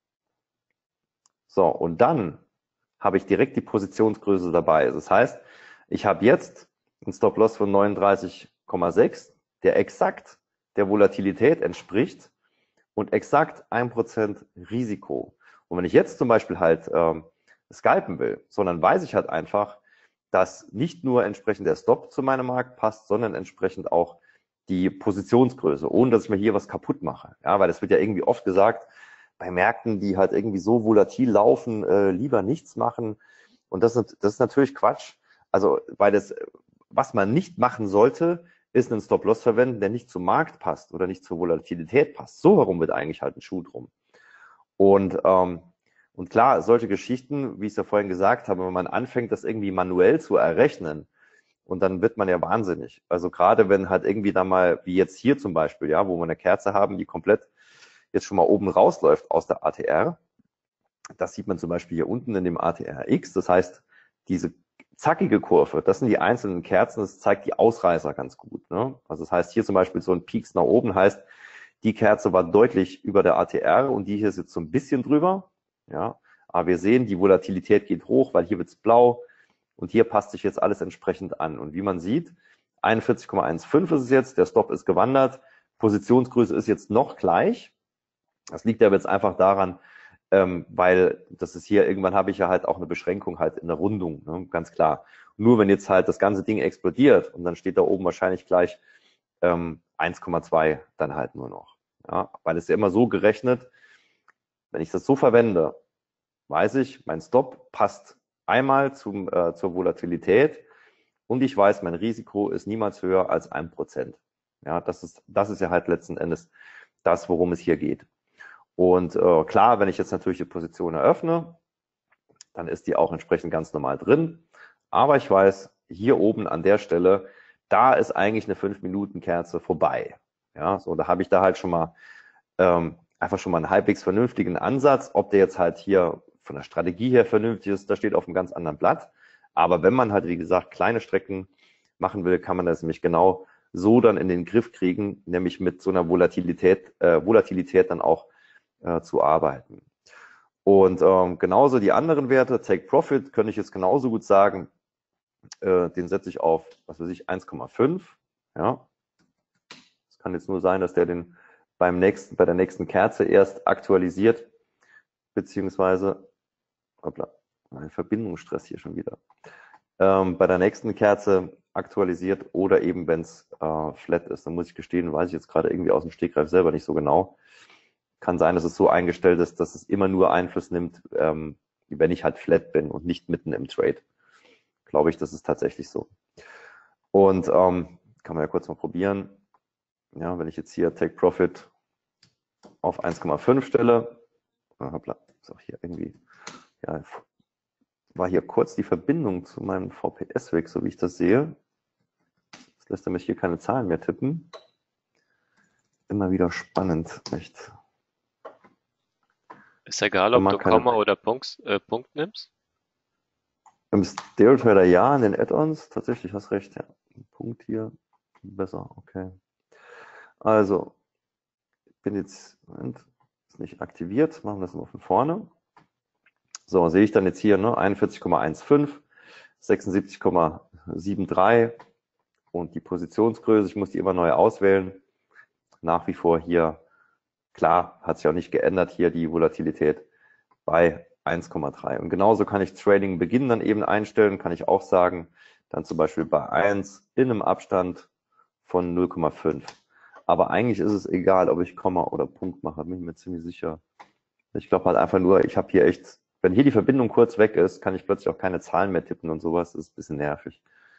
So, und dann habe ich direkt die Positionsgröße dabei. Das heißt, ich habe jetzt einen Stop-Loss von neununddreißig Komma sechs, der exakt der Volatilität entspricht und exakt ein Prozent Risiko. Und wenn ich jetzt zum Beispiel halt ähm, scalpen will, sondern weiß ich halt einfach, dass nicht nur entsprechend der Stop zu meinem Markt passt, sondern entsprechend auch die Positionsgröße, ohne dass ich mir hier was kaputt mache. Ja, weil das wird ja irgendwie oft gesagt, bei Märkten, die halt irgendwie so volatil laufen, äh, lieber nichts machen. Und das, das ist natürlich Quatsch. Also, weil das, was man nicht machen sollte, ist einen Stop-Loss verwenden, der nicht zum Markt passt oder nicht zur Volatilität passt. So herum wird eigentlich halt ein Schuh drum. Und, ähm, und klar, solche Geschichten, wie ich es ja vorhin gesagt habe, wenn man anfängt, das irgendwie manuell zu errechnen, und dann wird man ja wahnsinnig. Also gerade wenn halt irgendwie da mal, wie jetzt hier zum Beispiel, ja, wo wir eine Kerze haben, die komplett jetzt schon mal oben rausläuft aus der A T R. Das sieht man zum Beispiel hier unten in dem A T R X. Das heißt, diese zackige Kurve, das sind die einzelnen Kerzen, das zeigt die Ausreißer ganz gut. Ne? Also das heißt, hier zum Beispiel so ein Peaks nach oben heißt, die Kerze war deutlich über der A T R und die hier ist jetzt so ein bisschen drüber. Ja, aber wir sehen, die Volatilität geht hoch, weil hier wird es blau und hier passt sich jetzt alles entsprechend an. Und wie man sieht, einundvierzig Komma fünfzehn ist es jetzt, der Stop ist gewandert, Positionsgröße ist jetzt noch gleich. Das liegt aber jetzt einfach daran, ähm, weil das ist hier, irgendwann habe ich ja halt auch eine Beschränkung halt in der Rundung, ne, ganz klar. Nur wenn jetzt halt das ganze Ding explodiert und dann steht da oben wahrscheinlich gleich ähm, eins Komma zwei dann halt nur noch. Ja, weil es ja immer so gerechnet, wenn ich das so verwende, weiß ich, mein Stop passt einmal zum, äh, zur Volatilität und ich weiß, mein Risiko ist niemals höher als ein Prozent. Ja, das ist, das ist ja halt letzten Endes das, worum es hier geht. Und äh, klar, wenn ich jetzt natürlich die Position eröffne, dann ist die auch entsprechend ganz normal drin. Aber ich weiß, hier oben an der Stelle, da ist eigentlich eine fünf Minuten Kerze vorbei. Ja, so, da habe ich da halt schon mal ähm, einfach schon mal einen halbwegs vernünftigen Ansatz. Ob der jetzt halt hier von der Strategie her vernünftig ist, das steht auf einem ganz anderen Blatt. Aber wenn man halt, wie gesagt, kleine Strecken machen will, kann man das nämlich genau so dann in den Griff kriegen, nämlich mit so einer Volatilität, äh, Volatilität dann auch äh, zu arbeiten. Und ähm, genauso die anderen Werte, Take Profit, könnte ich jetzt genauso gut sagen, äh, den setze ich auf, was weiß ich, eins Komma fünf. Ja. Es kann jetzt nur sein, dass der den beim nächsten, bei der nächsten Kerze erst aktualisiert, beziehungsweise, hoppla, ein Verbindungsstress hier schon wieder, ähm, bei der nächsten Kerze aktualisiert oder eben, wenn es äh, flat ist. Dann muss ich gestehen, weiß ich jetzt gerade irgendwie aus dem Stegreif selber nicht so genau. Kann sein, dass es so eingestellt ist, dass es immer nur Einfluss nimmt, ähm, wenn ich halt flat bin und nicht mitten im Trade. Glaube ich, das ist tatsächlich so. Und ähm, kann man ja kurz mal probieren. Ja, wenn ich jetzt hier Take Profit auf eins Komma fünf stelle, hoppla, ist auch hier irgendwie, ja, war hier kurz die Verbindung zu meinem V P S weg, so wie ich das sehe. Jetzt lässt er mich hier keine Zahlen mehr tippen. Immer wieder spannend, echt. Ist egal, Wenn ob man du keine, Komma oder Punkt, äh, Punkt nimmst? Im Stereo Trader ja, in den Add-ons, tatsächlich, hast recht, ja. Punkt hier, besser, okay. Also, ich bin jetzt, Moment, ist nicht aktiviert, machen wir das mal von vorne. So, sehe ich dann jetzt hier, ne, einundvierzig Komma fünfzehn, sechsundsiebzig Komma dreiundsiebzig und die Positionsgröße, ich muss die immer neu auswählen. Nach wie vor hier, klar, hat sich auch nicht geändert, hier die Volatilität bei eins Komma drei. Und genauso kann ich Trading Beginn dann eben einstellen, kann ich auch sagen, dann zum Beispiel bei eins in einem Abstand von null Komma fünf. Aber eigentlich ist es egal, ob ich Komma oder Punkt mache, bin ich mir ziemlich sicher. Ich glaube halt einfach nur, ich habe hier echt, wenn hier die Verbindung kurz weg ist, kann ich plötzlich auch keine Zahlen mehr tippen und sowas. Das ist ein bisschen nervig.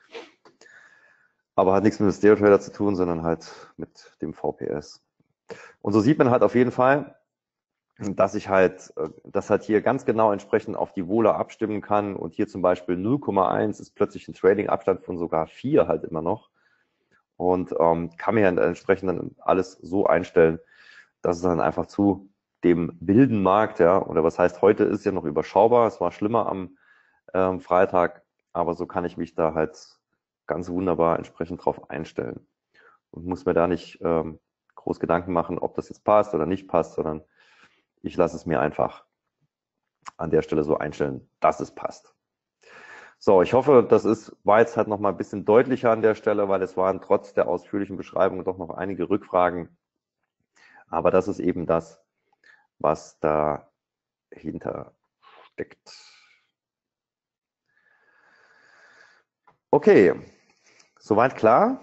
Aber hat nichts mit dem Stereo Trader zu tun, sondern halt mit dem V P S. Und so sieht man halt auf jeden Fall, dass ich halt, das halt hier ganz genau entsprechend auf die Vola abstimmen kann. Und hier zum Beispiel null Komma eins ist plötzlich ein Trading-Abstand von sogar vier halt immer noch. Und ähm, kann mir dann entsprechend dann alles so einstellen, dass es dann einfach zu dem wilden Markt, ja, oder was heißt, heute ist ja noch überschaubar, es war schlimmer am ähm, Freitag, aber so kann ich mich da halt ganz wunderbar entsprechend drauf einstellen und muss mir da nicht ähm, groß Gedanken machen, ob das jetzt passt oder nicht passt, sondern ich lasse es mir einfach an der Stelle so einstellen, dass es passt. So, ich hoffe, das ist, war jetzt halt noch mal ein bisschen deutlicher an der Stelle, weil es waren trotz der ausführlichen Beschreibung doch noch einige Rückfragen. Aber das ist eben das, was dahinter steckt. Okay, soweit klar?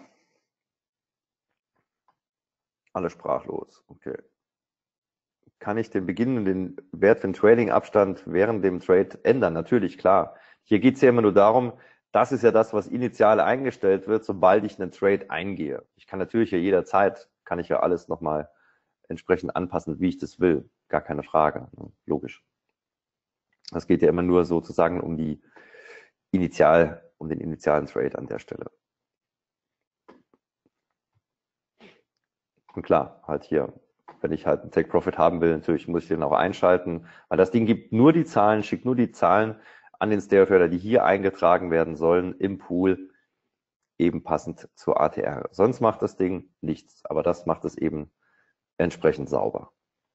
Alle sprachlos, okay. Kann ich den Beginn und den Wert für den Trading-Abstand während dem Trade ändern? Natürlich, klar. Hier geht es ja immer nur darum, das ist ja das, was initial eingestellt wird, sobald ich einen Trade eingehe. Ich kann natürlich ja jederzeit, kann ich ja alles nochmal entsprechend anpassen, wie ich das will. Gar keine Frage, ne? Logisch. Das geht ja immer nur sozusagen um die Initial, um den initialen Trade an der Stelle. Und klar, halt hier, wenn ich halt einen Take Profit haben will, natürlich muss ich den auch einschalten, weil das Ding gibt nur die Zahlen, schickt nur die Zahlen an den Stereo Trader, die hier eingetragen werden sollen im Pool, eben passend zur A T R. Sonst macht das Ding nichts, aber das macht es eben entsprechend sauber.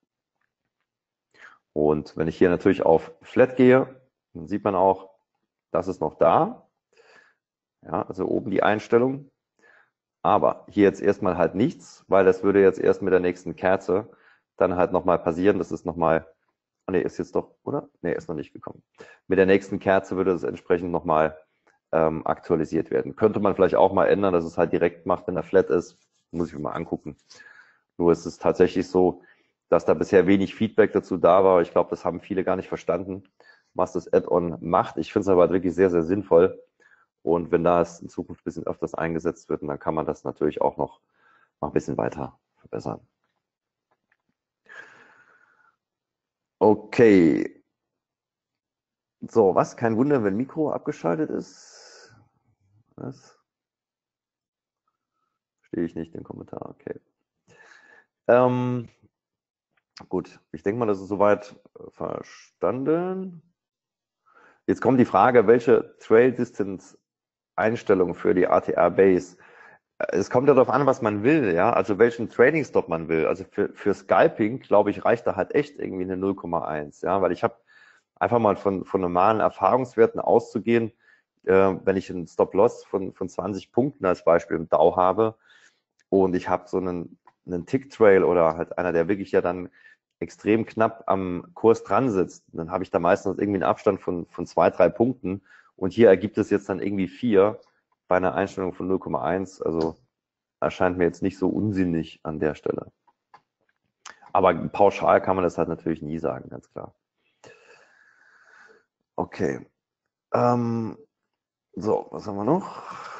Und wenn ich hier natürlich auf Flat gehe, dann sieht man auch, das ist noch da. Ja, also oben die Einstellung. Aber hier jetzt erstmal halt nichts, weil das würde jetzt erst mit der nächsten Kerze dann halt nochmal passieren. Das ist nochmal, oh ne, ist jetzt doch, oder? Ne, ist noch nicht gekommen. Mit der nächsten Kerze würde es entsprechend nochmal ähm, aktualisiert werden. Könnte man vielleicht auch mal ändern, dass es halt direkt macht, wenn er flat ist. Muss ich mir mal angucken. Nur ist es tatsächlich so, dass da bisher wenig Feedback dazu da war. Ich glaube, das haben viele gar nicht verstanden, was das Add-on macht. Ich finde es aber halt wirklich sehr, sehr sinnvoll. Und wenn das in Zukunft ein bisschen öfters eingesetzt wird, dann kann man das natürlich auch noch, noch ein bisschen weiter verbessern. Okay. So, was? Kein Wunder, wenn Mikro abgeschaltet ist. Was? Verstehe ich nicht den Kommentar. Okay. Ähm, gut, ich denke mal, das ist soweit verstanden. Jetzt kommt die Frage, welche Trail Distance Einstellung für die A T R Base. Es kommt ja darauf an, was man will, ja, also welchen Trading Stop man will. Also für, für Scalping, glaube ich, reicht da halt echt irgendwie eine null Komma eins, ja, weil ich habe einfach mal von, von normalen Erfahrungswerten auszugehen, äh, wenn ich einen Stop-Loss von, von zwanzig Punkten als Beispiel im Dow habe und ich habe so einen, einen Tick-Trail oder halt einer, der wirklich ja dann extrem knapp am Kurs dran sitzt, dann habe ich da meistens irgendwie einen Abstand von, von zwei, drei Punkten und hier ergibt es jetzt dann irgendwie vier bei einer Einstellung von null Komma eins, also erscheint mir jetzt nicht so unsinnig an der Stelle. Aber pauschal kann man das halt natürlich nie sagen, ganz klar. Okay. Ähm, so, was haben wir noch?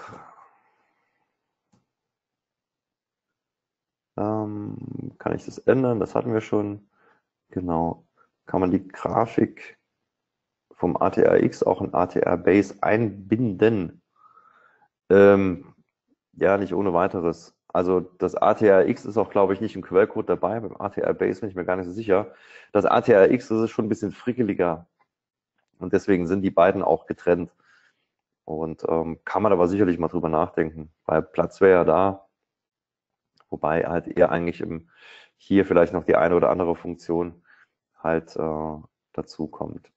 Ähm, kann ich das ändern? Das hatten wir schon. Genau. Kann man die Grafik vom A T R X auch ein A T R-Base einbinden? Ähm, ja, nicht ohne weiteres. Also das A T R X ist auch, glaube ich, nicht im Quellcode dabei. Beim A T R-Base bin ich mir gar nicht so sicher. Das A T R X, das ist schon ein bisschen frickeliger. Und deswegen sind die beiden auch getrennt. Und ähm, kann man aber sicherlich mal drüber nachdenken, weil Platz wäre ja da. Wobei halt eher eigentlich im, hier vielleicht noch die eine oder andere Funktion halt äh, dazu kommt.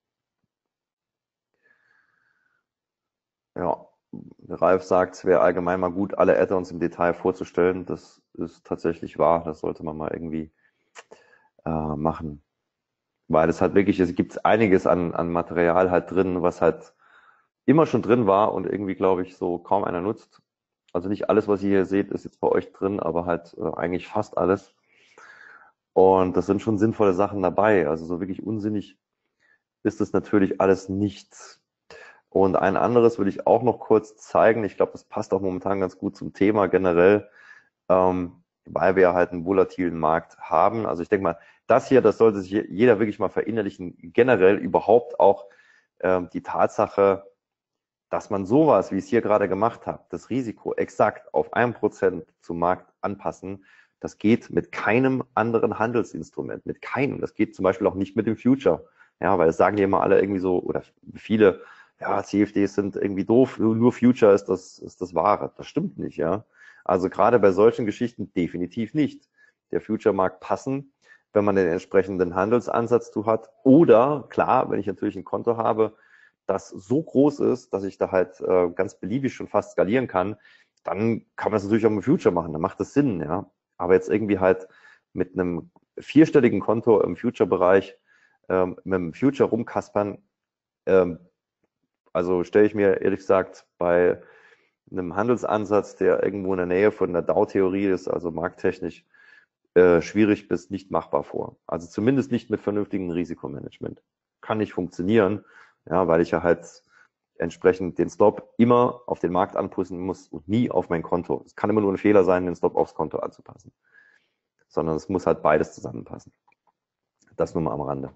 Ja, Ralf sagt, es wäre allgemein mal gut, alle Add-ons im Detail vorzustellen. Das ist tatsächlich wahr. Das sollte man mal irgendwie äh, machen. Weil es halt wirklich, es gibt einiges an, an Material halt drin, was halt immer schon drin war und irgendwie, glaube ich, so kaum einer nutzt. Also nicht alles, was ihr hier seht, ist jetzt bei euch drin, aber halt äh, eigentlich fast alles. Und das sind schon sinnvolle Sachen dabei. Also so wirklich unsinnig ist es natürlich alles nichts. Und ein anderes würde ich auch noch kurz zeigen. Ich glaube, das passt auch momentan ganz gut zum Thema generell, ähm, weil wir halt einen volatilen Markt haben. Also ich denke mal, das hier, das sollte sich jeder wirklich mal verinnerlichen. Generell überhaupt auch ähm, die Tatsache, dass man sowas, wie ich es hier gerade gemacht habe, das Risiko exakt auf ein Prozent zum Markt anpassen, das geht mit keinem anderen Handelsinstrument, mit keinem. Das geht zum Beispiel auch nicht mit dem Future. Ja, weil es sagen ja immer alle irgendwie so, oder viele, ja, C F Ds sind irgendwie doof, nur Future ist das, ist das Wahre. Das stimmt nicht, ja. Also gerade bei solchen Geschichten definitiv nicht. Der Future mag passen, wenn man den entsprechenden Handelsansatz zu hat. Oder, klar, wenn ich natürlich ein Konto habe, das so groß ist, dass ich da halt äh, ganz beliebig schon fast skalieren kann, dann kann man das natürlich auch mit Future machen, dann macht das Sinn, ja. Aber jetzt irgendwie halt mit einem vierstelligen Konto im Future-Bereich, ähm, mit dem Future rumkaspern, ähm, also stelle ich mir ehrlich gesagt bei einem Handelsansatz, der irgendwo in der Nähe von der DAO-Theorie ist, also markttechnisch, äh, schwierig bis nicht machbar vor. Also zumindest nicht mit vernünftigem Risikomanagement. Kann nicht funktionieren, ja, weil ich ja halt entsprechend den Stop immer auf den Markt anpassen muss und nie auf mein Konto. Es kann immer nur ein Fehler sein, den Stop aufs Konto anzupassen. Sondern es muss halt beides zusammenpassen. Das nur mal am Rande.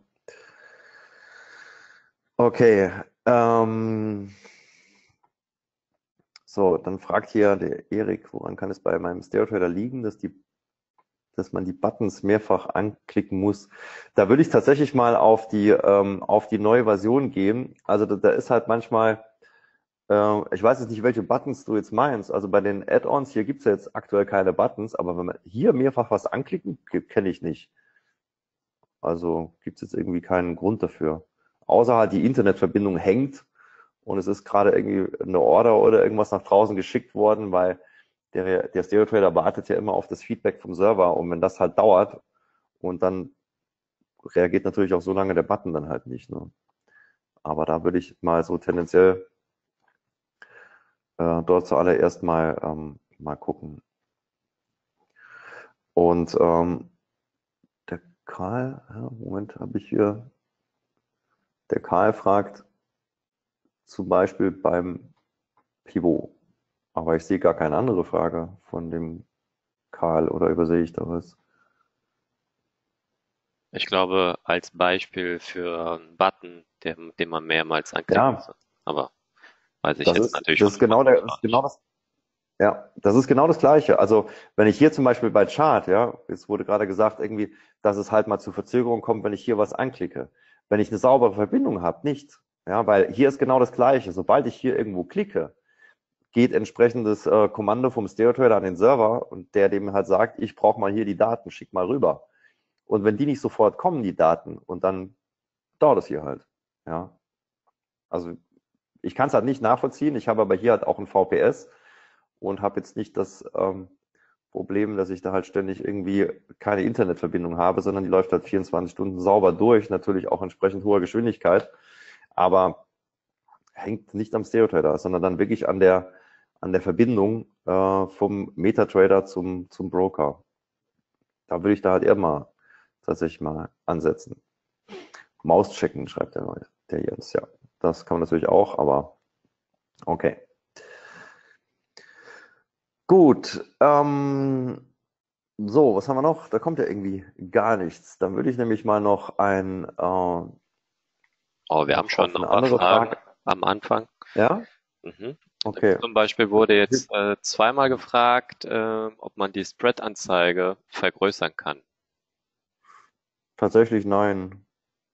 Okay. Ähm, so, dann fragt hier der Erik, woran kann es bei meinem Stereo Trader liegen, dass die dass man die Buttons mehrfach anklicken muss. Da würde ich tatsächlich mal auf die, ähm, auf die neue Version gehen. Also da, da ist halt manchmal, äh, ich weiß jetzt nicht, welche Buttons du jetzt meinst. Also bei den Add-ons, hier gibt es ja jetzt aktuell keine Buttons, aber wenn man hier mehrfach was anklicken, kenne ich nicht. Also gibt es jetzt irgendwie keinen Grund dafür. Außer halt die Internetverbindung hängt und es ist gerade irgendwie eine Order oder irgendwas nach draußen geschickt worden, weil der, der Stereo Trader wartet ja immer auf das Feedback vom Server und wenn das halt dauert und dann reagiert natürlich auch so lange der Button dann halt nicht. Ne? Aber da würde ich mal so tendenziell äh, dort zuallererst mal, ähm, mal gucken. Und ähm, der Karl, ja, Moment, habe ich hier, der Karl fragt zum Beispiel beim Pivot. Aber ich sehe gar keine andere Frage von dem Karl oder übersehe ich da was? Ich glaube, als Beispiel für einen Button, den, den man mehrmals anklicken Ja, soll. Aber weiß ich das jetzt ist, natürlich das von ist dem genau der, Button das auch ist genau nicht. das, ja, das ist genau das Gleiche. Also wenn ich hier zum Beispiel bei Chart, ja, es wurde gerade gesagt, irgendwie, dass es halt mal zu Verzögerungen kommt, wenn ich hier was anklicke. Wenn ich eine saubere Verbindung habe, nicht. Ja, weil hier ist genau das Gleiche. Sobald ich hier irgendwo klicke, geht entsprechendes äh, Kommando vom Stereo Trader an den Server und der dem halt sagt, ich brauche mal hier die Daten, schick mal rüber. Und wenn die nicht sofort kommen, die Daten, und dann dauert es hier halt. Ja, also ich kann es halt nicht nachvollziehen. Ich habe aber hier halt auch ein V P S und habe jetzt nicht das ähm, Problem, dass ich da halt ständig irgendwie keine Internetverbindung habe, sondern die läuft halt vierundzwanzig Stunden sauber durch, natürlich auch entsprechend hoher Geschwindigkeit, aber hängt nicht am Stereo Trader, sondern dann wirklich an der, an der Verbindung äh, vom MetaTrader zum, zum Broker. Da würde ich da halt eher mal tatsächlich mal ansetzen. Maus checken, schreibt der neue, der Jens, ja. Das kann man natürlich auch, aber okay. Gut, ähm, so, was haben wir noch? Da kommt ja irgendwie gar nichts. Dann würde ich nämlich mal noch ein äh, Oh, wir haben Noch schon auf eine noch ein paar andere Fragen Frage. am Anfang. Ja? Mhm. Okay. Zum Beispiel wurde jetzt äh, zweimal gefragt, äh, ob man die Spread-Anzeige vergrößern kann. Tatsächlich nein.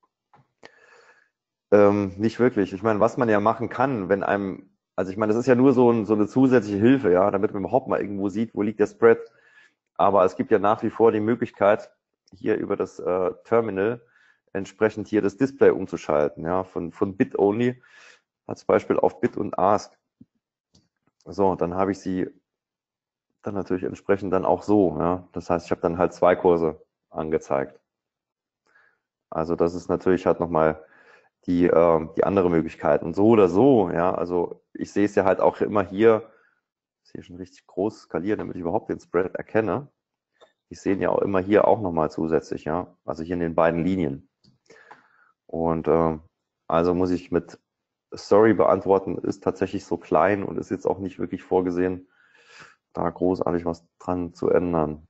Ähm, nicht wirklich. Ich meine, was man ja machen kann, wenn einem, also ich meine, das ist ja nur so, ein, so eine zusätzliche Hilfe, ja, damit man überhaupt mal irgendwo sieht, wo liegt der Spread. Aber es gibt ja nach wie vor die Möglichkeit, hier über das äh, Terminal entsprechend hier das Display umzuschalten, ja, von, von Bit-Only als Beispiel auf Bid und Ask. So, dann habe ich sie dann natürlich entsprechend dann auch so, ja. Das heißt, ich habe dann halt zwei Kurse angezeigt. Also das ist natürlich halt nochmal die, äh, die andere Möglichkeit. Und so oder so, ja, also ich sehe es ja halt auch immer hier, ich sehe schon richtig groß skalieren, damit ich überhaupt den Spread erkenne. Ich sehe ihn ja auch immer hier auch nochmal zusätzlich, ja, also hier in den beiden Linien. Und äh, also muss ich mit Story beantworten, ist tatsächlich so klein und ist jetzt auch nicht wirklich vorgesehen, da großartig was dran zu ändern.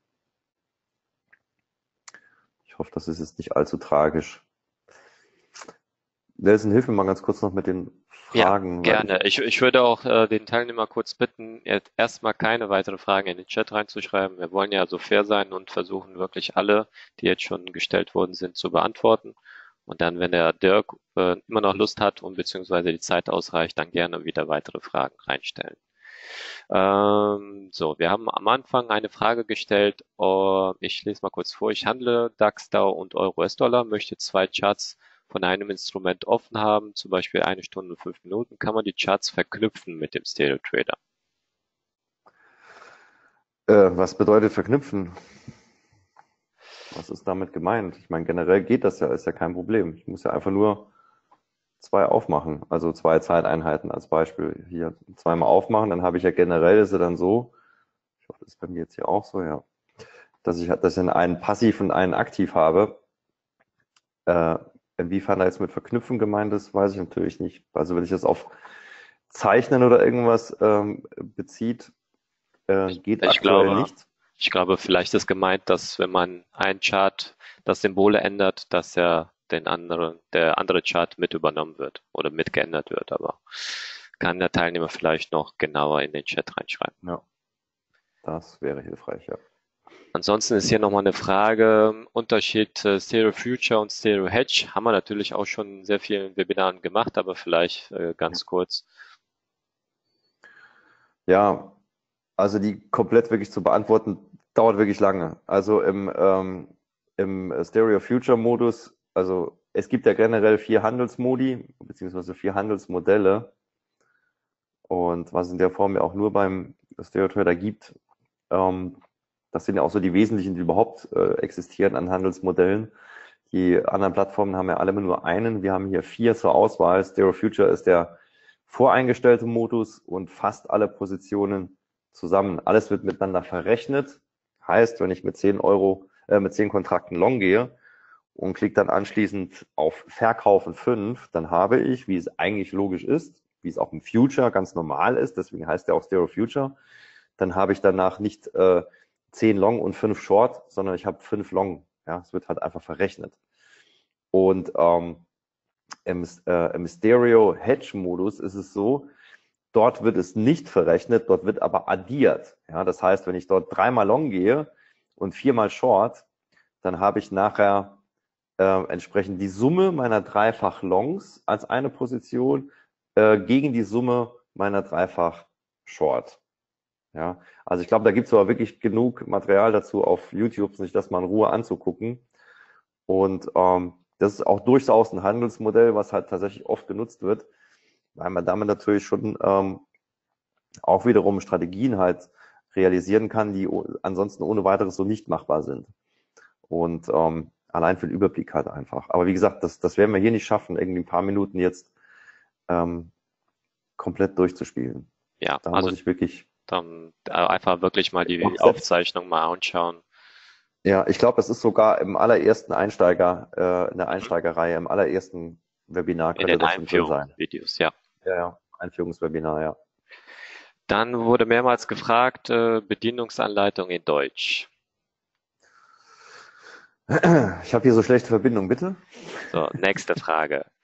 Ich hoffe, das ist jetzt nicht allzu tragisch. Nelson, hilf mir mal ganz kurz noch mit den Ja, Fragen. weil gerne. Ich, ich würde auch äh, den Teilnehmer kurz bitten, jetzt erstmal keine weiteren Fragen in den Chat reinzuschreiben. Wir wollen ja so fair sein und versuchen wirklich alle, die jetzt schon gestellt worden sind, zu beantworten. Und dann, wenn der Dirk äh, immer noch Lust hat und beziehungsweise die Zeit ausreicht, dann gerne wieder weitere Fragen reinstellen. Ähm, so, wir haben am Anfang eine Frage gestellt. Uh, ich lese mal kurz vor. Ich handle DAX, D A U und Euro-U S-Dollar, möchte zwei Charts von einem Instrument offen haben, zum Beispiel eine Stunde und fünf Minuten. Kann man die Charts verknüpfen mit dem Stereo Trader? Äh, was bedeutet verknüpfen? Was ist damit gemeint? Ich meine, generell geht das ja, ist ja kein Problem. Ich muss ja einfach nur zwei aufmachen, also zwei Zeiteinheiten als Beispiel. Hier zweimal aufmachen, dann habe ich ja generell, ist ja dann so, ich hoffe, das ist bei mir jetzt hier auch so, ja, dass ich, dass ich einen passiv und einen aktiv habe. Äh, inwiefern da jetzt mit Verknüpfen gemeint ist, weiß ich natürlich nicht. Also wenn ich das auf Zeichnen oder irgendwas ähm, bezieht, äh, Ich, geht ich aktuell glaube, nicht. ich glaube, vielleicht ist gemeint, dass wenn man ein Chart das Symbole ändert, dass ja den anderen, der andere Chart mit übernommen wird oder mit geändert wird. Aber kann der Teilnehmer vielleicht noch genauer in den Chat reinschreiben. Ja, das wäre hilfreich, ja. Ansonsten ist hier nochmal eine Frage, Unterschied äh, Stereo Future und Stereo Hedge. Haben wir natürlich auch schon in sehr vielen Webinaren gemacht, aber vielleicht äh, ganz kurz. Ja, also die komplett wirklich zu beantworten, dauert wirklich lange. Also im, ähm, im Stereo Future Modus, also es gibt ja generell vier Handelsmodi, beziehungsweise vier Handelsmodelle. Und was es in der Form ja auch nur beim Stereo Trader gibt, ähm, das sind ja auch so die wesentlichen, die überhaupt äh, existieren an Handelsmodellen. Die anderen Plattformen haben ja alle immer nur einen. Wir haben hier vier zur Auswahl. Stereo Future ist der voreingestellte Modus und fast alle Positionen zusammen. Alles wird miteinander verrechnet. Heißt, wenn ich mit zehn Euro, äh, mit zehn Kontrakten long gehe und klicke dann anschließend auf Verkaufen fünf, dann habe ich, wie es eigentlich logisch ist, wie es auch im Future ganz normal ist, deswegen heißt der auch Stereo Future, dann habe ich danach nicht äh, zehn Long und fünf Short, sondern ich habe fünf Long. Ja, es wird halt einfach verrechnet. Und ähm, im, äh, im Stereo Hedge Modus ist es so, dort wird es nicht verrechnet, dort wird aber addiert. Ja, das heißt, wenn ich dort dreimal Long gehe und viermal Short, dann habe ich nachher äh, entsprechend die Summe meiner dreifach Longs als eine Position äh, gegen die Summe meiner dreifach Short. Ja, also ich glaube, da gibt es aber wirklich genug Material dazu auf YouTube, sich das mal in Ruhe anzugucken. Und ähm, das ist auch durchaus ein Handelsmodell, was halt tatsächlich oft genutzt wird, weil man damit natürlich schon ähm, auch wiederum Strategien halt realisieren kann, die ansonsten ohne weiteres so nicht machbar sind. Und ähm, allein für den Überblick halt einfach. Aber wie gesagt, das, das werden wir hier nicht schaffen, irgendwie ein paar Minuten jetzt ähm, komplett durchzuspielen. Ja, Da also muss ich wirklich dann äh, einfach wirklich mal die auch selbst. Aufzeichnung mal anschauen. Ja, ich glaube, es ist sogar im allerersten Einsteiger, äh, in der Einsteigerreihe, im allerersten Webinar In könnte den das schon drin sein. Einführungsvideos, ja. Ja, ja, Einführungswebinar, ja. Dann wurde mehrmals gefragt, äh, Bedienungsanleitung in Deutsch. Ich habe hier so schlechte Verbindung, bitte. So, nächste Frage.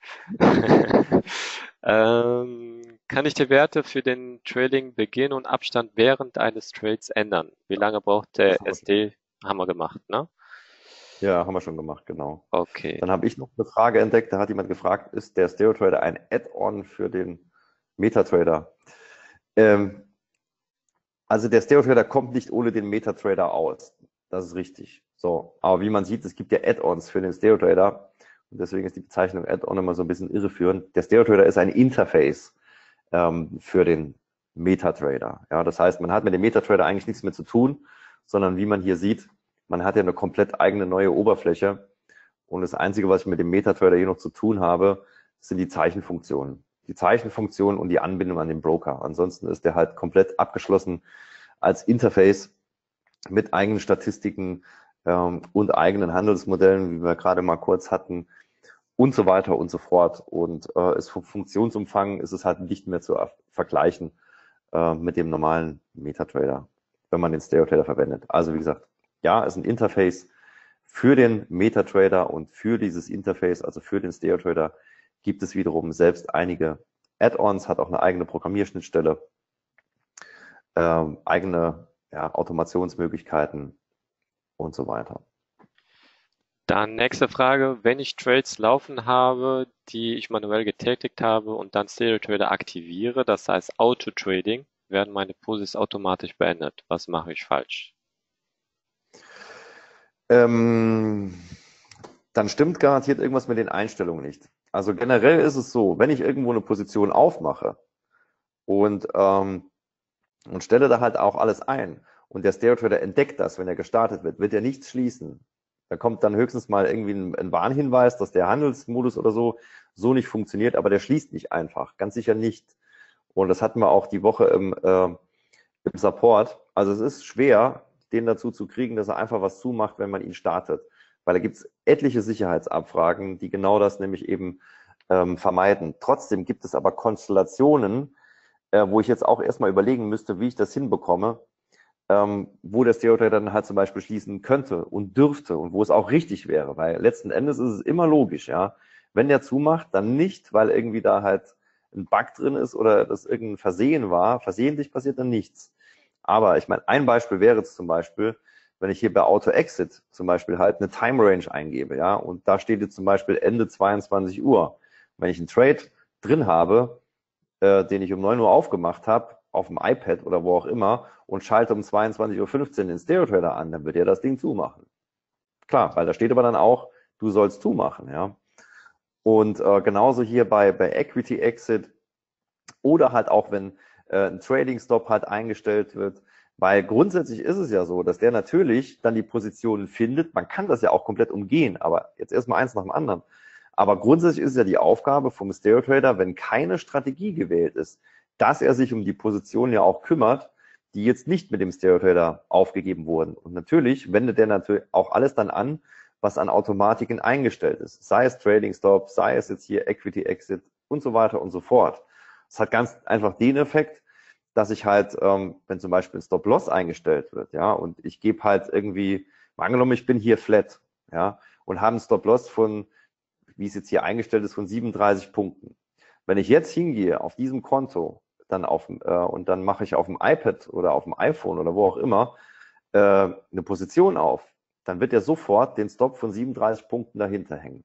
Ähm, kann ich die Werte für den Trading-Beginn und Abstand während eines Trades ändern? Wie lange braucht Das der haben wir schon. S D? Haben wir gemacht, ne? Ja, haben wir schon gemacht, genau. Okay. Dann habe ich noch eine Frage entdeckt, da hat jemand gefragt, ist der Stereo Trader ein Add-on für den MetaTrader? Ähm, also der Stereo Trader kommt nicht ohne den MetaTrader aus. Das ist richtig. So, aber wie man sieht, es gibt ja Add-ons für den Stereo Trader und deswegen ist die Bezeichnung Add-on immer so ein bisschen irreführend. Der Stereo Trader ist ein Interface ähm, für den MetaTrader. Ja, das heißt, man hat mit dem MetaTrader eigentlich nichts mehr zu tun, sondern wie man hier sieht, man hat ja eine komplett eigene neue Oberfläche. Und das Einzige, was ich mit dem MetaTrader hier noch zu tun habe, sind die Zeichenfunktionen. Die Zeichenfunktionen und die Anbindung an den Broker. Ansonsten ist der halt komplett abgeschlossen als Interface mit eigenen Statistiken ähm, und eigenen Handelsmodellen, wie wir gerade mal kurz hatten, und so weiter und so fort. Und äh, ist vom Funktionsumfang ist es halt nicht mehr zu vergleichen äh, mit dem normalen MetaTrader, wenn man den Stereo Trader verwendet. Also wie gesagt, ja, ist ein Interface für den MetaTrader und für dieses Interface, also für den Stereo Trader, gibt es wiederum selbst einige Add-ons, hat auch eine eigene Programmierschnittstelle, ähm, eigene ja, Automationsmöglichkeiten und so weiter. Dann nächste Frage. Wenn ich Trades laufen habe, die ich manuell getätigt habe und dann Stereo Trader aktiviere, das heißt Auto-Trading, werden meine Positions automatisch beendet. Was mache ich falsch? Ähm, dann stimmt garantiert irgendwas mit den Einstellungen nicht. Also generell ist es so, wenn ich irgendwo eine Position aufmache und, ähm, und stelle da halt auch alles ein und der Stereo Trader entdeckt das, wenn er gestartet wird, wird er nichts schließen. Da kommt dann höchstens mal irgendwie ein, ein Warnhinweis, dass der Handelsmodus oder so so nicht funktioniert, aber der schließt nicht einfach, ganz sicher nicht. Und das hatten wir auch die Woche im, äh, im Support. Also es ist schwer, den dazu zu kriegen, dass er einfach was zumacht, wenn man ihn startet. Weil da gibt es etliche Sicherheitsabfragen, die genau das nämlich eben ähm, vermeiden. Trotzdem gibt es aber Konstellationen, äh, wo ich jetzt auch erstmal überlegen müsste, wie ich das hinbekomme, ähm, wo der Stereo Trader dann halt zum Beispiel schließen könnte und dürfte und wo es auch richtig wäre, weil letzten Endes ist es immer logisch, ja. Wenn der zumacht, dann nicht, weil irgendwie da halt ein Bug drin ist oder das irgendein Versehen war. Versehentlich passiert dann nichts. Aber ich meine, ein Beispiel wäre jetzt zum Beispiel, wenn ich hier bei Auto Exit zum Beispiel halt eine Time Range eingebe, ja, und da steht jetzt zum Beispiel Ende zweiundzwanzig Uhr. Wenn ich einen Trade drin habe, äh, den ich um neun Uhr aufgemacht habe, auf dem iPad oder wo auch immer, und schalte um zweiundzwanzig Uhr fünfzehn den Stereo Trader an, dann wird er das Ding zumachen. Klar, weil da steht aber dann auch, du sollst zumachen, ja. Und äh, genauso hier bei, bei Equity Exit oder halt auch, wenn äh, ein Trading Stop halt eingestellt wird, weil grundsätzlich ist es ja so, dass der natürlich dann die Positionen findet. Man kann das ja auch komplett umgehen, aber jetzt erstmal eins nach dem anderen. Aber grundsätzlich ist es ja die Aufgabe vom Stereo Trader, wenn keine Strategie gewählt ist, dass er sich um die Positionen ja auch kümmert, die jetzt nicht mit dem Stereo Trader aufgegeben wurden. Und natürlich wendet er natürlich auch alles dann an, was an Automatiken eingestellt ist. Sei es Trading Stop, sei es jetzt hier Equity Exit und so weiter und so fort. Es hat ganz einfach den Effekt, dass ich halt, ähm, wenn zum Beispiel ein Stop-Loss eingestellt wird, ja, und ich gebe halt irgendwie, angenommen, ich bin hier flat, ja, und habe einen Stop-Loss von, wie es jetzt hier eingestellt ist, von siebenunddreißig Punkten. Wenn ich jetzt hingehe auf diesem Konto, dann auf, äh, und dann mache ich auf dem iPad oder auf dem iPhone oder wo auch immer äh, eine Position auf, dann wird er sofort den Stop von siebenunddreißig Punkten dahinter hängen.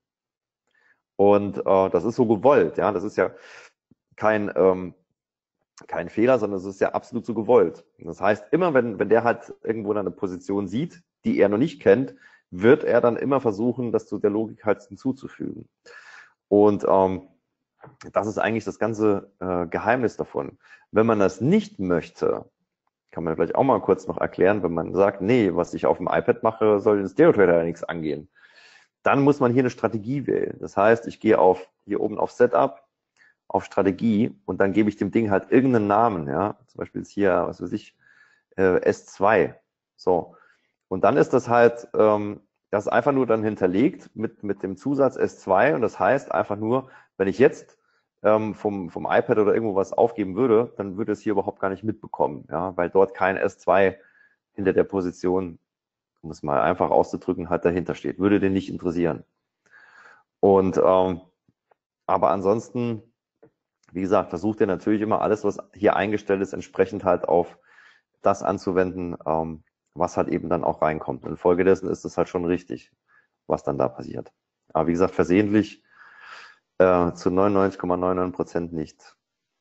Und äh, das ist so gewollt, ja, das ist ja kein, ähm, kein Fehler, sondern es ist ja absolut so gewollt. Das heißt, immer wenn, wenn der halt irgendwo eine Position sieht, die er noch nicht kennt, wird er dann immer versuchen, das zu der Logik halt hinzuzufügen. Und ähm, das ist eigentlich das ganze äh, Geheimnis davon. Wenn man das nicht möchte, kann man vielleicht auch mal kurz noch erklären, wenn man sagt, nee, was ich auf dem iPad mache, soll den Stereo Trader ja nichts angehen. Dann muss man hier eine Strategie wählen. Das heißt, ich gehe auf hier oben auf Setup, auf Strategie und dann gebe ich dem Ding halt irgendeinen Namen, ja, zum Beispiel ist hier, was weiß ich, äh, S zwei, so, und dann ist das halt, ähm, das ist einfach nur dann hinterlegt mit, mit dem Zusatz S zwei und das heißt einfach nur, wenn ich jetzt ähm, vom, vom iPad oder irgendwo was aufgeben würde, dann würde es hier überhaupt gar nicht mitbekommen, ja, weil dort kein S zwei hinter der Position, um es mal einfach auszudrücken, halt dahinter steht, würde den nicht interessieren. Und ähm, aber ansonsten, wie gesagt, versucht ihr natürlich immer alles, was hier eingestellt ist, entsprechend halt auf das anzuwenden, ähm, was halt eben dann auch reinkommt. Infolgedessen ist es halt schon richtig, was dann da passiert. Aber wie gesagt, versehentlich äh, zu neunundneunzig Komma neunundneunzig Prozent nicht.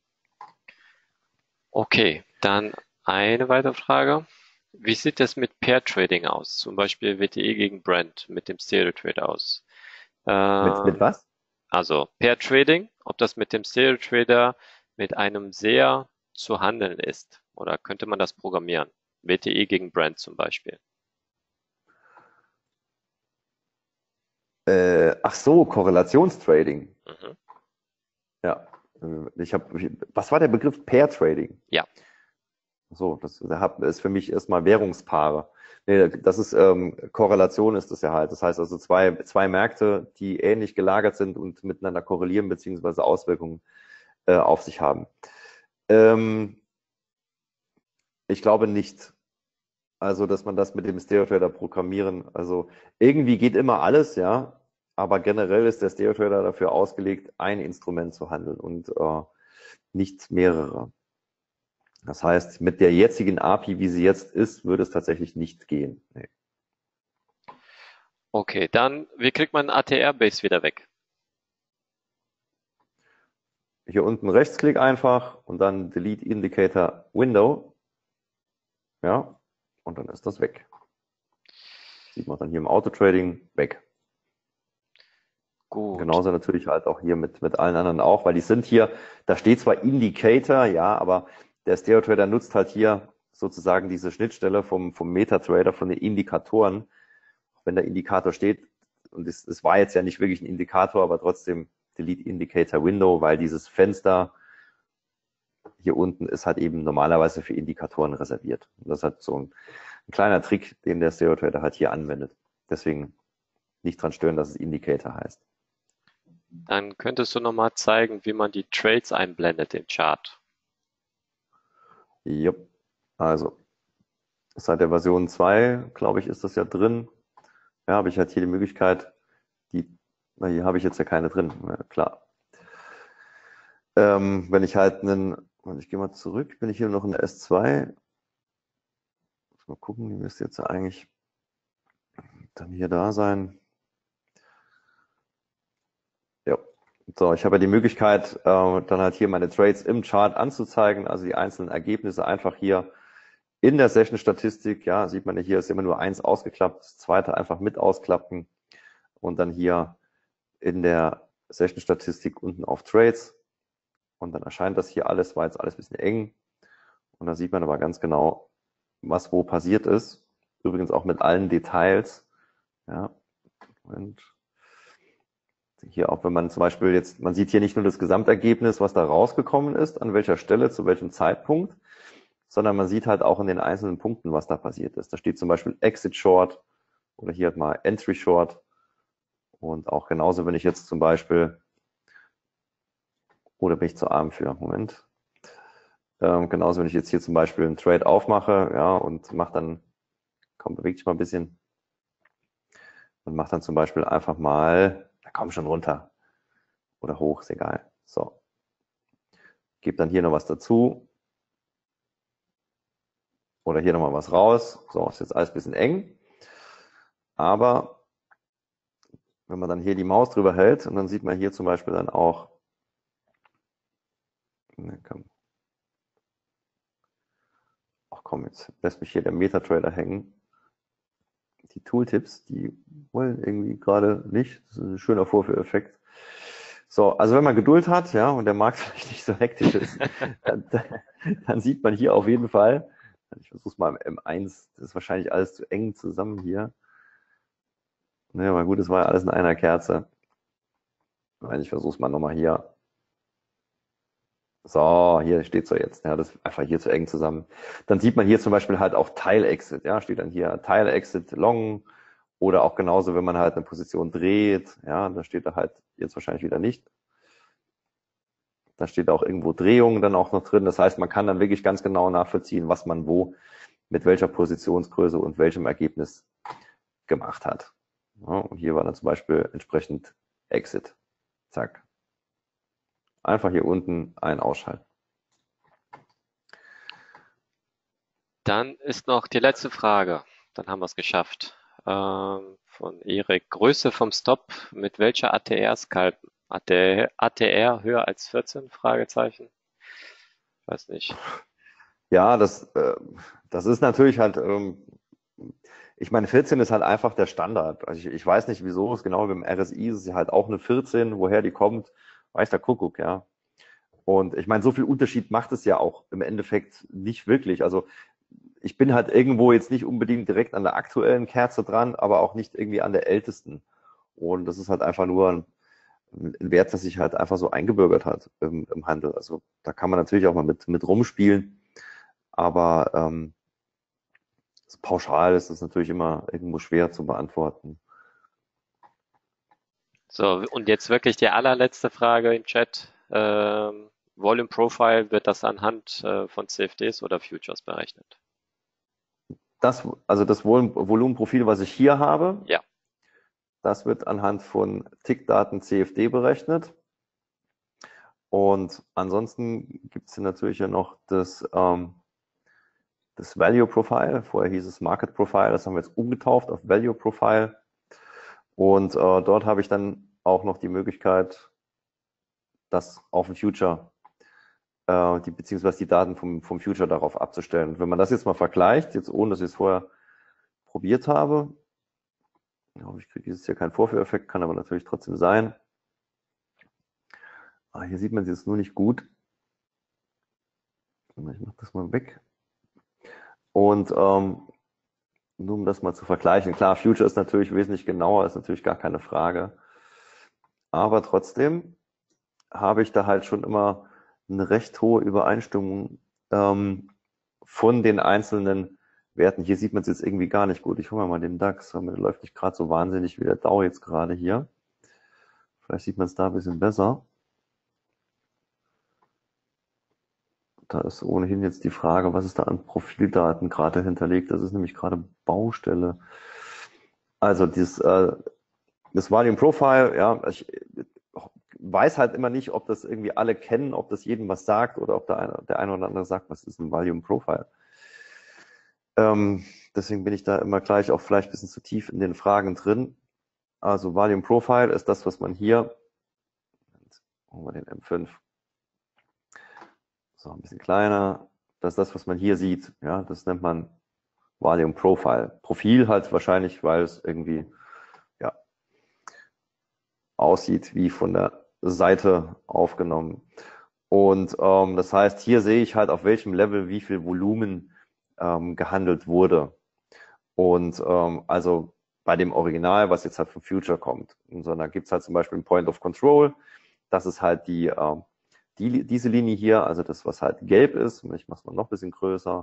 Okay, dann eine weitere Frage. Wie sieht es mit Pair Trading aus? Zum Beispiel W T E gegen Brent mit dem Stereo Trade aus. Mit, mit Ähm, was? also Pair Trading, ob das mit dem Stereo Trader mit einem Seher zu handeln ist. Oder könnte man das programmieren? W T E gegen Brent zum Beispiel. Äh, ach so, Korrelationstrading. Mhm. Ja, ich habe, was war der Begriff Pair Trading? Ja. So, das ist für mich erstmal Währungspaare. Nee, das ist ähm, Korrelation ist das ja halt. Das heißt also zwei, zwei Märkte, die ähnlich gelagert sind und miteinander korrelieren beziehungsweise Auswirkungen äh, auf sich haben. Ähm, ich glaube nicht. Also, dass man das mit dem Stereo Trader programmieren, also irgendwie geht immer alles, ja, aber generell ist der Stereo Trader dafür ausgelegt, ein Instrument zu handeln und äh, nicht mehrere. Das heißt, mit der jetzigen A P I, wie sie jetzt ist, würde es tatsächlich nicht gehen. Nee. Okay, dann, wie kriegt man A T R-Base wieder weg? Hier unten Rechtsklick einfach und dann Delete Indicator Window. Ja, und dann ist das weg. Sieht man dann hier im Auto-Trading weg. Gut. Genauso natürlich halt auch hier mit, mit allen anderen auch, weil die sind hier, da steht zwar Indicator, ja, aber der Stereo Trader nutzt halt hier sozusagen diese Schnittstelle vom, vom MetaTrader, von den Indikatoren. Wenn der Indikator steht, und es, es war jetzt ja nicht wirklich ein Indikator, aber trotzdem Delete Indicator Window, weil dieses Fenster hier unten ist halt eben normalerweise für Indikatoren reserviert. Und das ist halt so ein, ein kleiner Trick, den der Stereo Trader halt hier anwendet. Deswegen nicht dran stören, dass es Indicator heißt. Dann könntest du nochmal zeigen, wie man die Trades einblendet im Chart. Jupp. Also, seit der Version zwei, glaube ich, ist das ja drin. Ja, habe ich halt hier die Möglichkeit, die, na, hier habe ich jetzt ja keine drin, ja, klar. Ähm, wenn ich halt einen, und ich gehe mal zurück, bin ich hier noch in der S zwei. Muss mal gucken, die müsste jetzt ja eigentlich dann hier da sein. Ja. So, ich habe ja die Möglichkeit, äh, dann halt hier meine Trades im Chart anzuzeigen, also die einzelnen Ergebnisse einfach hier in der Session-Statistik, ja, sieht man ja hier, ist immer nur eins ausgeklappt, das zweite einfach mit ausklappen und dann hier in der Session-Statistik unten auf Trades und dann erscheint das hier alles, war jetzt alles ein bisschen eng und da sieht man aber ganz genau, was wo passiert ist, übrigens auch mit allen Details, ja, und hier auch, wenn man zum Beispiel jetzt, man sieht hier nicht nur das Gesamtergebnis, was da rausgekommen ist, an welcher Stelle, zu welchem Zeitpunkt, sondern man sieht halt auch in den einzelnen Punkten, was da passiert ist. Da steht zum Beispiel Exit Short oder hier hat mal Entry Short. Und auch genauso, wenn ich jetzt zum Beispiel, oder bin ich zu arm für, Moment. Ähm, genauso, wenn ich jetzt hier zum Beispiel einen Trade aufmache, ja, und mache dann, komm, beweg dich mal ein bisschen, und mache dann zum Beispiel einfach mal, da komm schon runter oder hoch, ist egal. So. Gebe dann hier noch was dazu. Oder hier nochmal was raus. So, ist jetzt alles ein bisschen eng. Aber wenn man dann hier die Maus drüber hält und dann sieht man hier zum Beispiel dann auch, ne, komm. Ach komm, jetzt lässt mich hier der MetaTrader hängen. Die Tooltips, die wollen irgendwie gerade nicht. Das ist ein schöner Vorführeffekt. So, also wenn man Geduld hat, ja, und der Markt vielleicht nicht so hektisch ist, dann, dann sieht man hier auf jeden Fall, ich versuche es mal im M eins, das ist wahrscheinlich alles zu eng zusammen hier. Naja, aber gut, es war ja alles in einer Kerze. Ich versuche es mal nochmal hier. So, hier steht so jetzt. Ja, das ist einfach hier zu eng zusammen. Dann sieht man hier zum Beispiel halt auch Teil-Exit. Ja, steht dann hier Teil-Exit Long oder auch genauso, wenn man halt eine Position dreht. Ja, da steht da halt jetzt wahrscheinlich wieder nicht. Da steht auch irgendwo Drehung dann auch noch drin. Das heißt, man kann dann wirklich ganz genau nachvollziehen, was man wo mit welcher Positionsgröße und welchem Ergebnis gemacht hat. Ja, und hier war dann zum Beispiel entsprechend Exit. Zack. Einfach hier unten ein ausschalten. Dann ist noch die letzte Frage. Dann haben wir es geschafft. Ähm, von Erik. Größe vom Stop mit welcher A T R scalpen? A T R höher als vierzehn? Fragezeichen. Weiß nicht. Ja, das, äh, das ist natürlich halt, ähm, ich meine, vierzehn ist halt einfach der Standard. Also ich, ich weiß nicht, wieso es genau beim R S I ist es halt auch eine vierzehn, woher die kommt, weiß der Kuckuck, ja. Und ich meine, so viel Unterschied macht es ja auch im Endeffekt nicht wirklich. Also ich bin halt irgendwo jetzt nicht unbedingt direkt an der aktuellen Kerze dran, aber auch nicht irgendwie an der ältesten. Und das ist halt einfach nur ein, ein Wert, das sich halt einfach so eingebürgert hat im, im Handel. Also da kann man natürlich auch mal mit, mit rumspielen, aber ähm, pauschal ist das natürlich immer irgendwo schwer zu beantworten. So, und jetzt wirklich die allerletzte Frage im Chat. Ähm, Volume Profile, wird das anhand äh, von C F Ds oder Futures berechnet? Das, also das Vol Volumenprofil, was ich hier habe, Ja. das wird anhand von Tickdaten C F D berechnet. Und ansonsten gibt es natürlich ja noch das, ähm, das Value Profile. Vorher hieß es Market Profile, das haben wir jetzt umgetauft auf Value Profile. Und äh, dort habe ich dann auch noch die Möglichkeit, das auf dem Future, äh, die, beziehungsweise die Daten vom, vom Future darauf abzustellen. Und wenn man das jetzt mal vergleicht, jetzt ohne dass ich es vorher probiert habe, ich hoffe, ich kriege dieses Jahr keinen Vorführeffekt, kann aber natürlich trotzdem sein. Ah, hier sieht man es jetzt nur nicht gut. Ich mache das mal weg. Und ähm, nur um das mal zu vergleichen, klar, Future ist natürlich wesentlich genauer, ist natürlich gar keine Frage. Aber trotzdem habe ich da halt schon immer eine recht hohe Übereinstimmung ähm, von den einzelnen Werten. Hier sieht man es jetzt irgendwie gar nicht gut. Ich hole mal den DAX, aber der läuft nicht gerade so wahnsinnig wie der Dow jetzt gerade hier. Vielleicht sieht man es da ein bisschen besser. Da ist ohnehin jetzt die Frage, was ist da an Profildaten gerade hinterlegt. Das ist nämlich gerade Baustelle. Also dieses, äh, das Volume Profile, ja, ich weiß halt immer nicht, ob das irgendwie alle kennen, ob das jedem was sagt oder ob der eine, der eine oder andere sagt, was ist ein Volume Profile. Ähm, deswegen bin ich da immer gleich auch vielleicht ein bisschen zu tief in den Fragen drin. Also Volume Profile ist das, was man hier, holen wir den M fünf, so ein bisschen kleiner, das ist das, was man hier sieht, ja, das nennt man Volume Profile. Profil halt wahrscheinlich, weil es irgendwie, ja, aussieht wie von der Seite aufgenommen. Und ähm, das heißt, hier sehe ich halt, auf welchem Level wie viel Volumen ähm, gehandelt wurde. Und ähm, also bei dem Original, was jetzt halt vom Future kommt. Und so, da gibt es halt zum Beispiel ein Point of Control. Das ist halt die, äh, die, diese Linie hier, also das, was halt gelb ist. Ich mache es mal noch ein bisschen größer.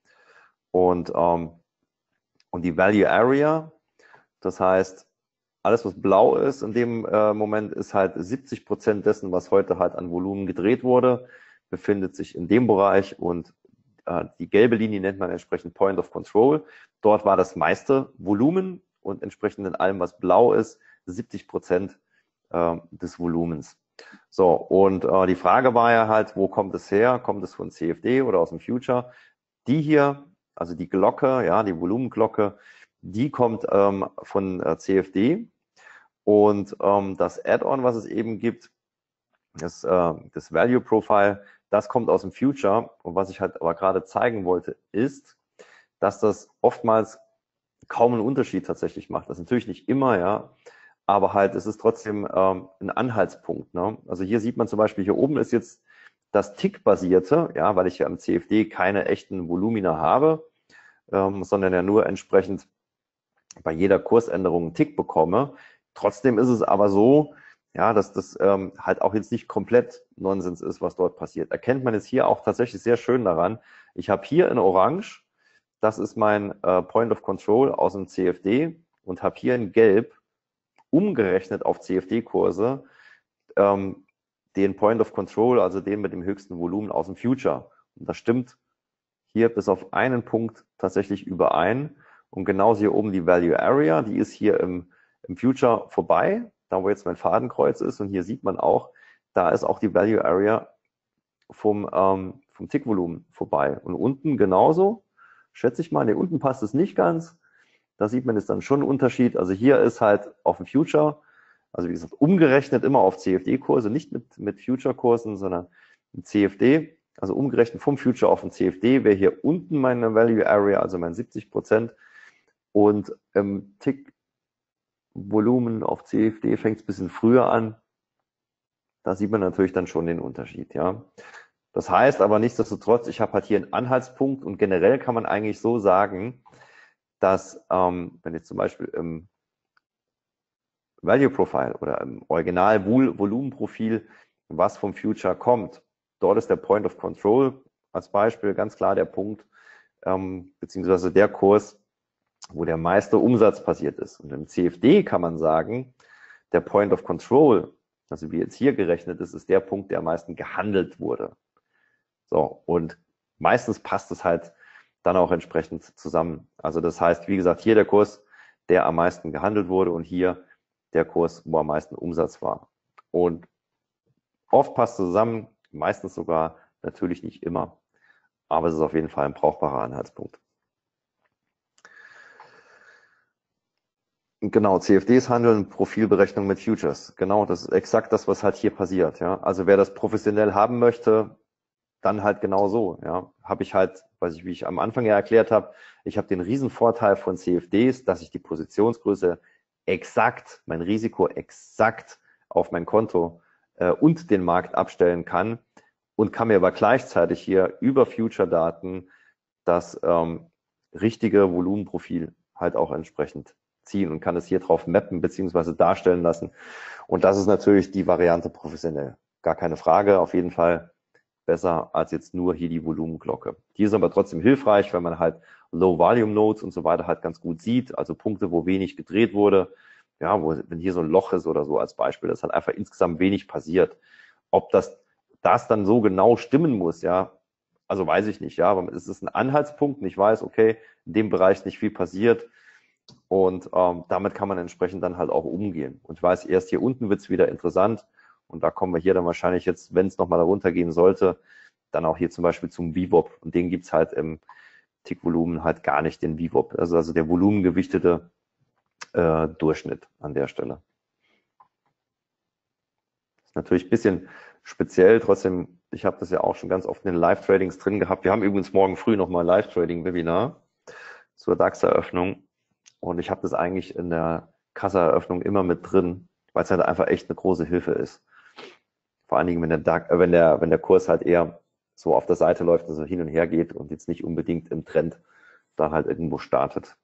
Und, ähm, und die Value Area, das heißt, alles, was blau ist in dem äh, Moment, ist halt siebzig Prozent dessen, was heute halt an Volumen gedreht wurde, befindet sich in dem Bereich und äh, die gelbe Linie nennt man entsprechend Point of Control. Dort war das meiste Volumen und entsprechend in allem, was blau ist, siebzig Prozent äh, des Volumens. So, und äh, die Frage war ja halt, wo kommt es her? Kommt es von C F D oder aus dem Future? Die hier, also die Glocke, ja, die Volumenglocke, die kommt ähm, von äh, C F D. Und ähm, das Add-on, was es eben gibt, das, äh, das Value Profile, das kommt aus dem Future. Und was ich halt aber gerade zeigen wollte, ist, dass das oftmals kaum einen Unterschied tatsächlich macht. Das ist natürlich nicht immer, ja, aber halt, es ist trotzdem ähm, ein Anhaltspunkt. Ne? Also hier sieht man zum Beispiel, hier oben ist jetzt das Tick-basierte, ja, weil ich ja am C F D keine echten Volumina habe, ähm, sondern ja nur entsprechend bei jeder Kursänderung einen Tick bekomme. Trotzdem ist es aber so, ja, dass das ähm, halt auch jetzt nicht komplett Nonsens ist, was dort passiert. Erkennt man jetzt hier auch tatsächlich sehr schön daran. Ich habe hier in Orange, das ist mein äh, Point of Control aus dem C F D und habe hier in Gelb umgerechnet auf C F D-Kurse ähm, den Point of Control, also den mit dem höchsten Volumen aus dem Future. Und das stimmt hier bis auf einen Punkt tatsächlich überein. Und genauso hier oben die Value Area, die ist hier im, im Future vorbei, da wo jetzt mein Fadenkreuz ist. Und hier sieht man auch, da ist auch die Value Area vom, ähm, vom Tickvolumen vorbei. Und unten genauso, schätze ich mal, ne, unten passt es nicht ganz. Da sieht man jetzt dann schon einen Unterschied. Also hier ist halt auf dem Future, also wie gesagt, umgerechnet immer auf C F D-Kurse, nicht mit, mit Future-Kursen, sondern mit C F D. Also umgerechnet vom Future auf den C F D wäre hier unten meine Value Area, also mein siebzig Prozent. Und im Tick-Volumen auf C F D fängt es ein bisschen früher an. Da sieht man natürlich dann schon den Unterschied, ja. Das heißt aber nichtsdestotrotz, ich habe halt hier einen Anhaltspunkt und generell kann man eigentlich so sagen, dass, ähm, wenn jetzt zum Beispiel im Value Profile oder im Original Volumenprofil was vom Future kommt, dort ist der Point of Control als Beispiel ganz klar der Punkt, ähm, beziehungsweise der Kurs, wo der meiste Umsatz passiert ist. Und im C F D kann man sagen, der Point of Control, also wie jetzt hier gerechnet ist, ist der Punkt, der am meisten gehandelt wurde. So, und meistens passt es halt dann auch entsprechend zusammen. Also das heißt, wie gesagt, hier der Kurs, der am meisten gehandelt wurde und hier der Kurs, wo am meisten Umsatz war. Und oft passt es zusammen, meistens sogar, natürlich nicht immer. Aber es ist auf jeden Fall ein brauchbarer Anhaltspunkt. Genau, C F Ds handeln, Profilberechnung mit Futures. Genau, das ist exakt das, was halt hier passiert. Ja, also wer das professionell haben möchte, dann halt genau so. Ja, habe ich halt, weiß ich, wie ich am Anfang ja erklärt habe, ich habe den Riesenvorteil von C F Ds, dass ich die Positionsgröße exakt, mein Risiko exakt auf mein Konto äh, und den Markt abstellen kann und kann mir aber gleichzeitig hier über Future-Daten das ähm, richtige Volumenprofil halt auch entsprechend ziehen und kann es hier drauf mappen bzw. darstellen lassen. Und das ist natürlich die Variante professionell. Gar keine Frage, auf jeden Fall besser als jetzt nur hier die Volumenglocke. Die ist aber trotzdem hilfreich, wenn man halt Low-Volume-Nodes und so weiter halt ganz gut sieht, also Punkte, wo wenig gedreht wurde. Ja, wo, wenn hier so ein Loch ist oder so als Beispiel, das hat einfach insgesamt wenig passiert. Ob das, das dann so genau stimmen muss, ja, also weiß ich nicht, ja, aber es ist ein Anhaltspunkt und ich weiß, okay, in dem Bereich nicht viel passiert. Und ähm, damit kann man entsprechend dann halt auch umgehen. Und ich weiß, erst hier unten wird es wieder interessant. Und da kommen wir hier dann wahrscheinlich jetzt, wenn es nochmal darunter gehen sollte, dann auch hier zum Beispiel zum V WAP. Und den gibt's halt im Tickvolumen halt gar nicht, den V WAP. Also, also der volumengewichtete äh, Durchschnitt an der Stelle. Das ist natürlich ein bisschen speziell. Trotzdem, ich habe das ja auch schon ganz oft in den Live-Tradings drin gehabt. Wir haben übrigens morgen früh nochmal ein Live-Trading-Webinar zur DAX-Eröffnung. Und ich habe das eigentlich in der Kassaeröffnung immer mit drin, weil es halt einfach echt eine große Hilfe ist. Vor allen Dingen, wenn der, DAX, äh, wenn der, wenn der Kurs halt eher so auf der Seite läuft, also hin und her geht und jetzt nicht unbedingt im Trend da halt irgendwo startet.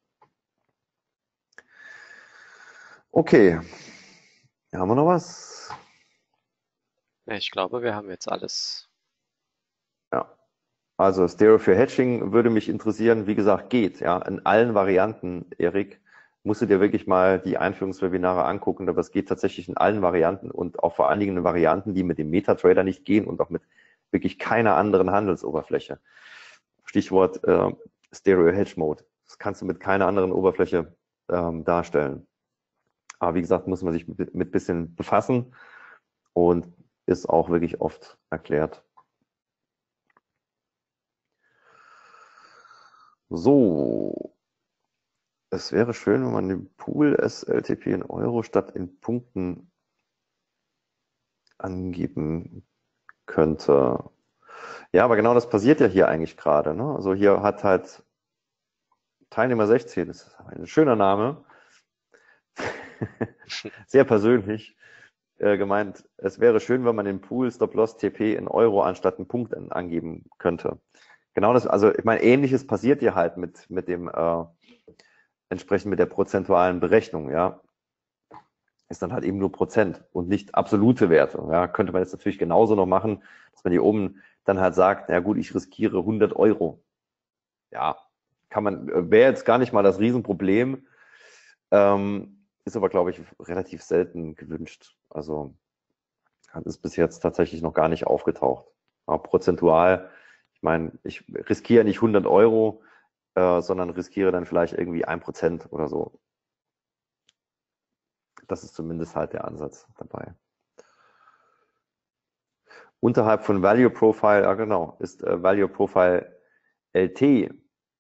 Okay. Haben wir noch was? Ich glaube, wir haben jetzt alles. Ja. Also Stereo für Hedging würde mich interessieren. Wie gesagt, geht. Ja, in allen Varianten, Erik. Musst du dir wirklich mal die Einführungswebinare angucken, aber es geht tatsächlich in allen Varianten und auch vor allen Dingen in Varianten, die mit dem MetaTrader nicht gehen und auch mit wirklich keiner anderen Handelsoberfläche. Stichwort äh, Stereo Hedge Mode. Das kannst du mit keiner anderen Oberfläche ähm, darstellen. Aber wie gesagt, muss man sich mit, mit bisschen befassen und ist auch wirklich oft erklärt. So. Es wäre schön, wenn man den Pool S L T P in Euro statt in Punkten angeben könnte. Ja, aber genau das passiert ja hier eigentlich gerade. Ne? Also hier hat halt Teilnehmer sechzehn, das ist ein schöner Name, sehr persönlich äh, gemeint, es wäre schön, wenn man den Pool Stop-Loss T P in Euro anstatt einen Punkt angeben könnte. Genau das, also ich meine, Ähnliches passiert hier halt mit, mit dem äh, entsprechend mit der prozentualen Berechnung, ja, ist dann halt eben nur Prozent und nicht absolute Werte. Ja, könnte man jetzt natürlich genauso noch machen, dass man hier oben dann halt sagt, na gut, ich riskiere hundert Euro. Ja, kann man, wäre jetzt gar nicht mal das Riesenproblem, ähm, ist aber, glaube ich, relativ selten gewünscht. Also ist bis jetzt tatsächlich noch gar nicht aufgetaucht. Aber prozentual, ich meine, ich riskiere nicht hundert Euro, äh, sondern riskiere dann vielleicht irgendwie ein Prozent oder so. Das ist zumindest halt der Ansatz dabei. unterhalb von Value Profile, ah genau, ist äh, Value Profile L T.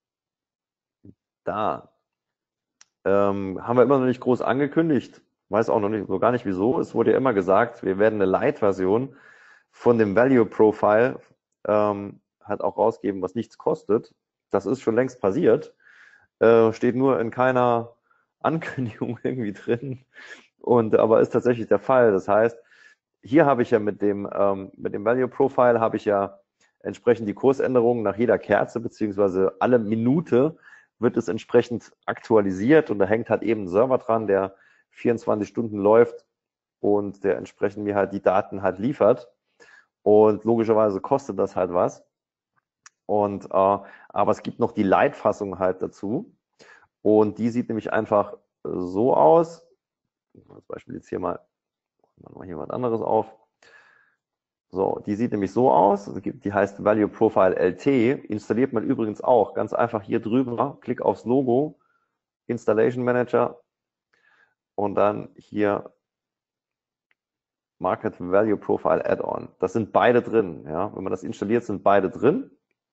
Da ähm, haben wir immer noch nicht groß angekündigt. Weiß auch noch nicht, so gar nicht wieso. Es wurde ja immer gesagt, wir werden eine Light-Version von dem Value Profile ähm, halt auch rausgeben, was nichts kostet. Das ist schon längst passiert. Äh, steht nur in keiner Ankündigung irgendwie drin. Und aber ist tatsächlich der Fall. Das heißt, hier habe ich ja mit dem, ähm, mit dem Value Profile habe ich ja entsprechend die Kursänderungen nach jeder Kerze, beziehungsweise alle Minute wird es entsprechend aktualisiert und da hängt halt eben ein Server dran, der vierundzwanzig Stunden läuft und der entsprechend mir halt die Daten halt liefert. Und logischerweise kostet das halt was. Und, äh, aber es gibt noch die Light-Fassung halt dazu. Und die sieht nämlich einfach so aus. Zum Beispiel jetzt hier mal, machen wir hier was anderes auf. So, die sieht nämlich so aus, die heißt Value Profile L T, installiert man übrigens auch ganz einfach hier drüber, klick aufs Logo, Installation Manager und dann hier Market Value Profile Add-on. Das sind beide drin, ja. Wenn man das installiert, sind beide drin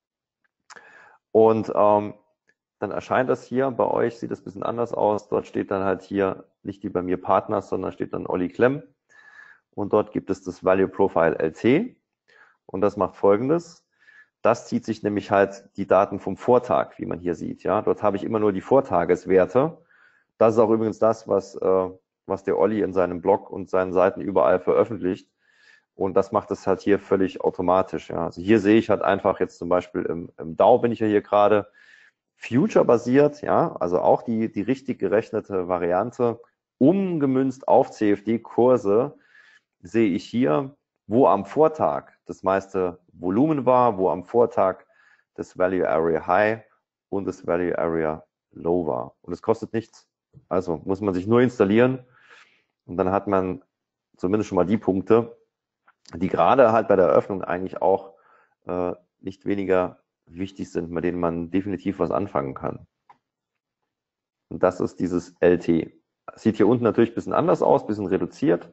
und ähm, dann erscheint das hier, bei euch sieht das ein bisschen anders aus, dort steht dann halt hier nicht wie bei mir Partners, sondern steht dann Olli Klemm und dort gibt es das Value Profile L T. Und das macht Folgendes. Das zieht sich nämlich halt die Daten vom Vortag, wie man hier sieht. Ja, dort habe ich immer nur die Vortageswerte. Das ist auch übrigens das, was, äh, was der Olli in seinem Blog und seinen Seiten überall veröffentlicht. Und das macht es halt hier völlig automatisch. Ja, also hier sehe ich halt einfach jetzt zum Beispiel im, im D A O bin ich ja hier gerade Future-basiert. Ja, also auch die, die richtig gerechnete Variante, umgemünzt auf C F D-Kurse, sehe ich hier, wo am Vortag das meiste Volumen war, wo am Vortag das Value Area High und das Value Area Low war. Und es kostet nichts. Also muss man sich nur installieren und dann hat man zumindest schon mal die Punkte, die gerade halt bei der Eröffnung eigentlich auch äh, nicht weniger wichtig sind, mit denen man definitiv was anfangen kann. Und das ist dieses L T. Sieht hier unten natürlich ein bisschen anders aus, ein bisschen reduziert.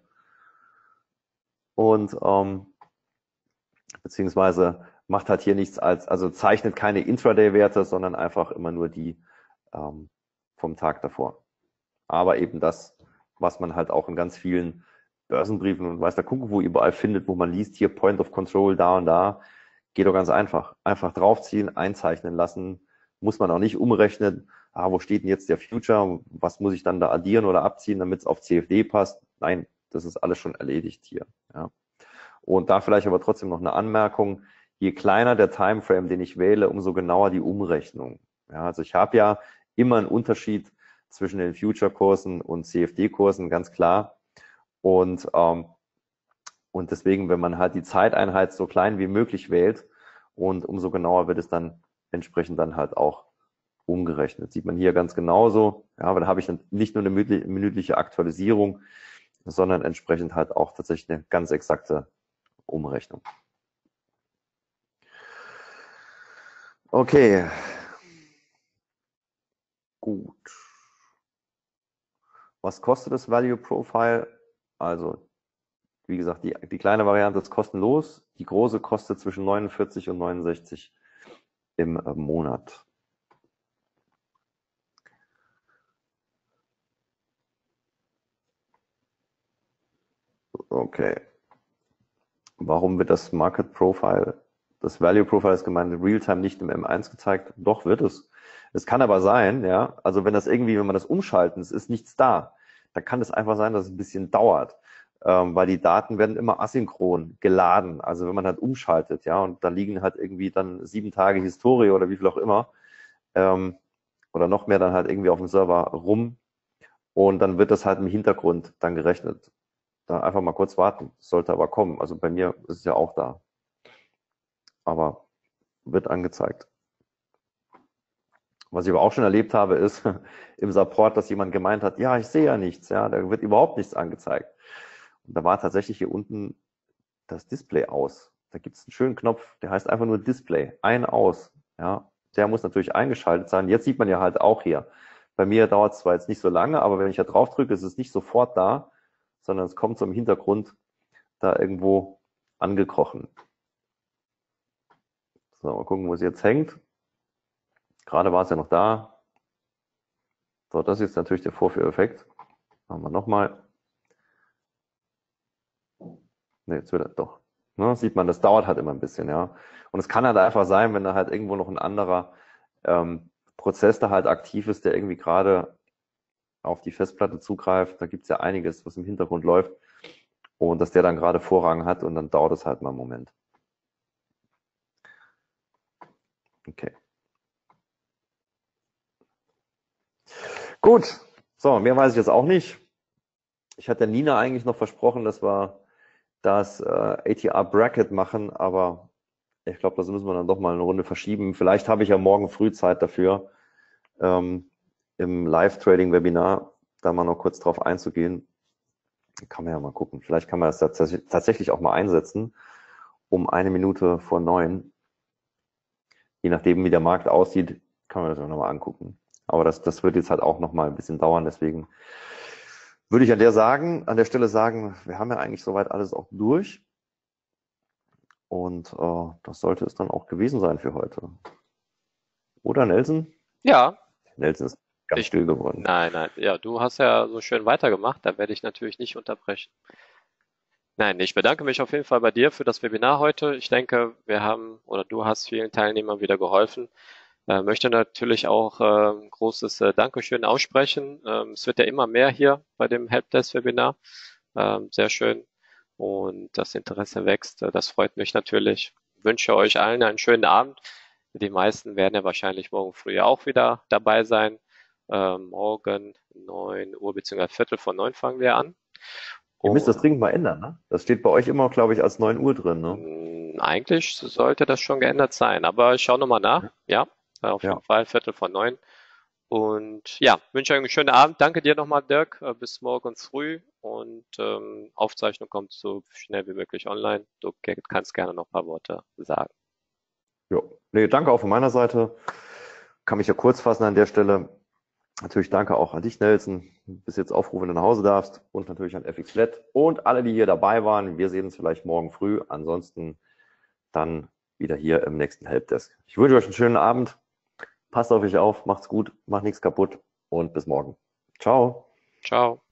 Und ähm, beziehungsweise macht halt hier nichts als, also zeichnet keine Intraday-Werte, sondern einfach immer nur die ähm, vom Tag davor. Aber eben das, was man halt auch in ganz vielen Börsenbriefen und weiß der Kuckuck wo überall findet, wo man liest, hier Point of Control da und da, geht doch ganz einfach. Einfach draufziehen, einzeichnen lassen, muss man auch nicht umrechnen, ah, wo steht denn jetzt der Future, was muss ich dann da addieren oder abziehen, damit es auf C F D passt. Nein, das ist alles schon erledigt hier. Ja. Und da vielleicht aber trotzdem noch eine Anmerkung, je kleiner der Timeframe, den ich wähle, umso genauer die Umrechnung. Ja, also ich habe ja immer einen Unterschied zwischen den Future-Kursen und C F D-Kursen, ganz klar. Und, ähm, und deswegen, wenn man halt die Zeiteinheit so klein wie möglich wählt und umso genauer wird es dann entsprechend dann halt auch umgerechnet. Sieht man hier ganz genauso. Ja, aber da habe ich dann nicht nur eine minütliche Aktualisierung, sondern entsprechend halt auch tatsächlich eine ganz exakte Umrechnung. Okay. Gut. Was kostet das Value Profile? Also, wie gesagt, die, die kleine Variante ist kostenlos. Die große kostet zwischen neunundvierzig und neunundsechzig im Monat. Okay. Warum wird das Market Profile, das Value Profile ist gemeint, Realtime nicht im M eins gezeigt? Doch, wird es. Es kann aber sein, ja, also wenn das irgendwie, wenn man das umschalten, es ist nichts da, dann kann es einfach sein, dass es ein bisschen dauert, ähm, weil die Daten werden immer asynchron geladen. Also wenn man halt umschaltet, ja, und da liegen halt irgendwie dann sieben Tage Historie oder wie viel auch immer, ähm, oder noch mehr dann halt irgendwie auf dem Server rum und dann wird das halt im Hintergrund dann gerechnet. Da einfach mal kurz warten, sollte aber kommen. Also bei mir ist es ja auch da. Aber wird angezeigt. Was ich aber auch schon erlebt habe, ist im Support, dass jemand gemeint hat, ja, ich sehe ja nichts, ja, da wird überhaupt nichts angezeigt. Und da war tatsächlich hier unten das Display aus. Da gibt es einen schönen Knopf, der heißt einfach nur Display, ein aus. Ja, der muss natürlich eingeschaltet sein. Jetzt sieht man ja halt auch hier. Bei mir dauert es zwar jetzt nicht so lange, aber wenn ich da drauf drücke, ist es nicht sofort da, sondern es kommt so im Hintergrund da irgendwo angekrochen. So, mal gucken, wo es jetzt hängt. Gerade war es ja noch da. So, das ist jetzt natürlich der Vorführeffekt. Machen wir nochmal. Ne, jetzt wird er doch. Ne, sieht man, das dauert halt immer ein bisschen, ja. Und es kann halt einfach sein, wenn da halt irgendwo noch ein anderer ähm, Prozess da halt aktiv ist, der irgendwie gerade auf die Festplatte zugreift. Da gibt es ja einiges, was im Hintergrund läuft. Und dass der dann gerade Vorrang hat und dann dauert es halt mal einen Moment. Okay. Gut. So, mehr weiß ich jetzt auch nicht. Ich hatte Nina eigentlich noch versprochen, dass wir das äh, A T R-Bracket machen, aber ich glaube, das müssen wir dann doch mal eine Runde verschieben. Vielleicht habe ich ja morgen früh Zeit dafür, ähm, im Live-Trading-Webinar da mal noch kurz drauf einzugehen. Kann man ja mal gucken. Vielleicht kann man das tatsächlich auch mal einsetzen, um eine Minute vor neun. Je nachdem, wie der Markt aussieht, kann man das auch nochmal angucken. Aber das, das wird jetzt halt auch nochmal ein bisschen dauern, deswegen würde ich an der sagen, an der Stelle sagen, wir haben ja eigentlich soweit alles auch durch. Und äh, das sollte es dann auch gewesen sein für heute. Oder Nelson? Ja. Nelson ist ganz Ich, still geworden. nein, nein. Ja, du hast ja so schön weitergemacht. Da werde ich natürlich nicht unterbrechen. Nein, ich bedanke mich auf jeden Fall bei dir für das Webinar heute. Ich denke, wir haben oder du hast vielen Teilnehmern wieder geholfen. Äh, möchte natürlich auch äh, ein großes äh, Dankeschön aussprechen. Ähm, es wird ja immer mehr hier bei dem Helpdesk-Webinar. Ähm, sehr schön. Und das Interesse wächst. Äh, Das freut mich natürlich. Ich wünsche euch allen einen schönen Abend. Die meisten werden ja wahrscheinlich morgen früh auch wieder dabei sein. Ähm, morgen neun Uhr beziehungsweise Viertel vor neun fangen wir an. Ihr müsst das Und dringend mal ändern, ne? Das steht bei euch immer, glaube ich, als neun Uhr drin, ne? mh, eigentlich sollte das schon geändert sein, aber ich schaue nochmal nach. Ja, äh, auf jeden Ja. Fall Viertel vor neun. Und ja, wünsche euch einen schönen Abend. Danke dir nochmal, Dirk. Äh, Bis morgen früh. Und ähm, Aufzeichnung kommt so schnell wie möglich online. Du ge- kannst gerne noch ein paar Worte sagen. Jo. Nee, danke auch von meiner Seite. Kann mich ja kurz fassen an der Stelle. Natürlich danke auch an dich, Nelson. Bis jetzt Aufruf, wenn du nach Hause darfst. Und natürlich an F X Flat und alle, die hier dabei waren. Wir sehen uns vielleicht morgen früh. Ansonsten dann wieder hier im nächsten Helpdesk. Ich wünsche euch einen schönen Abend. Passt auf euch auf, macht's gut, macht nichts kaputt und bis morgen. Ciao. Ciao.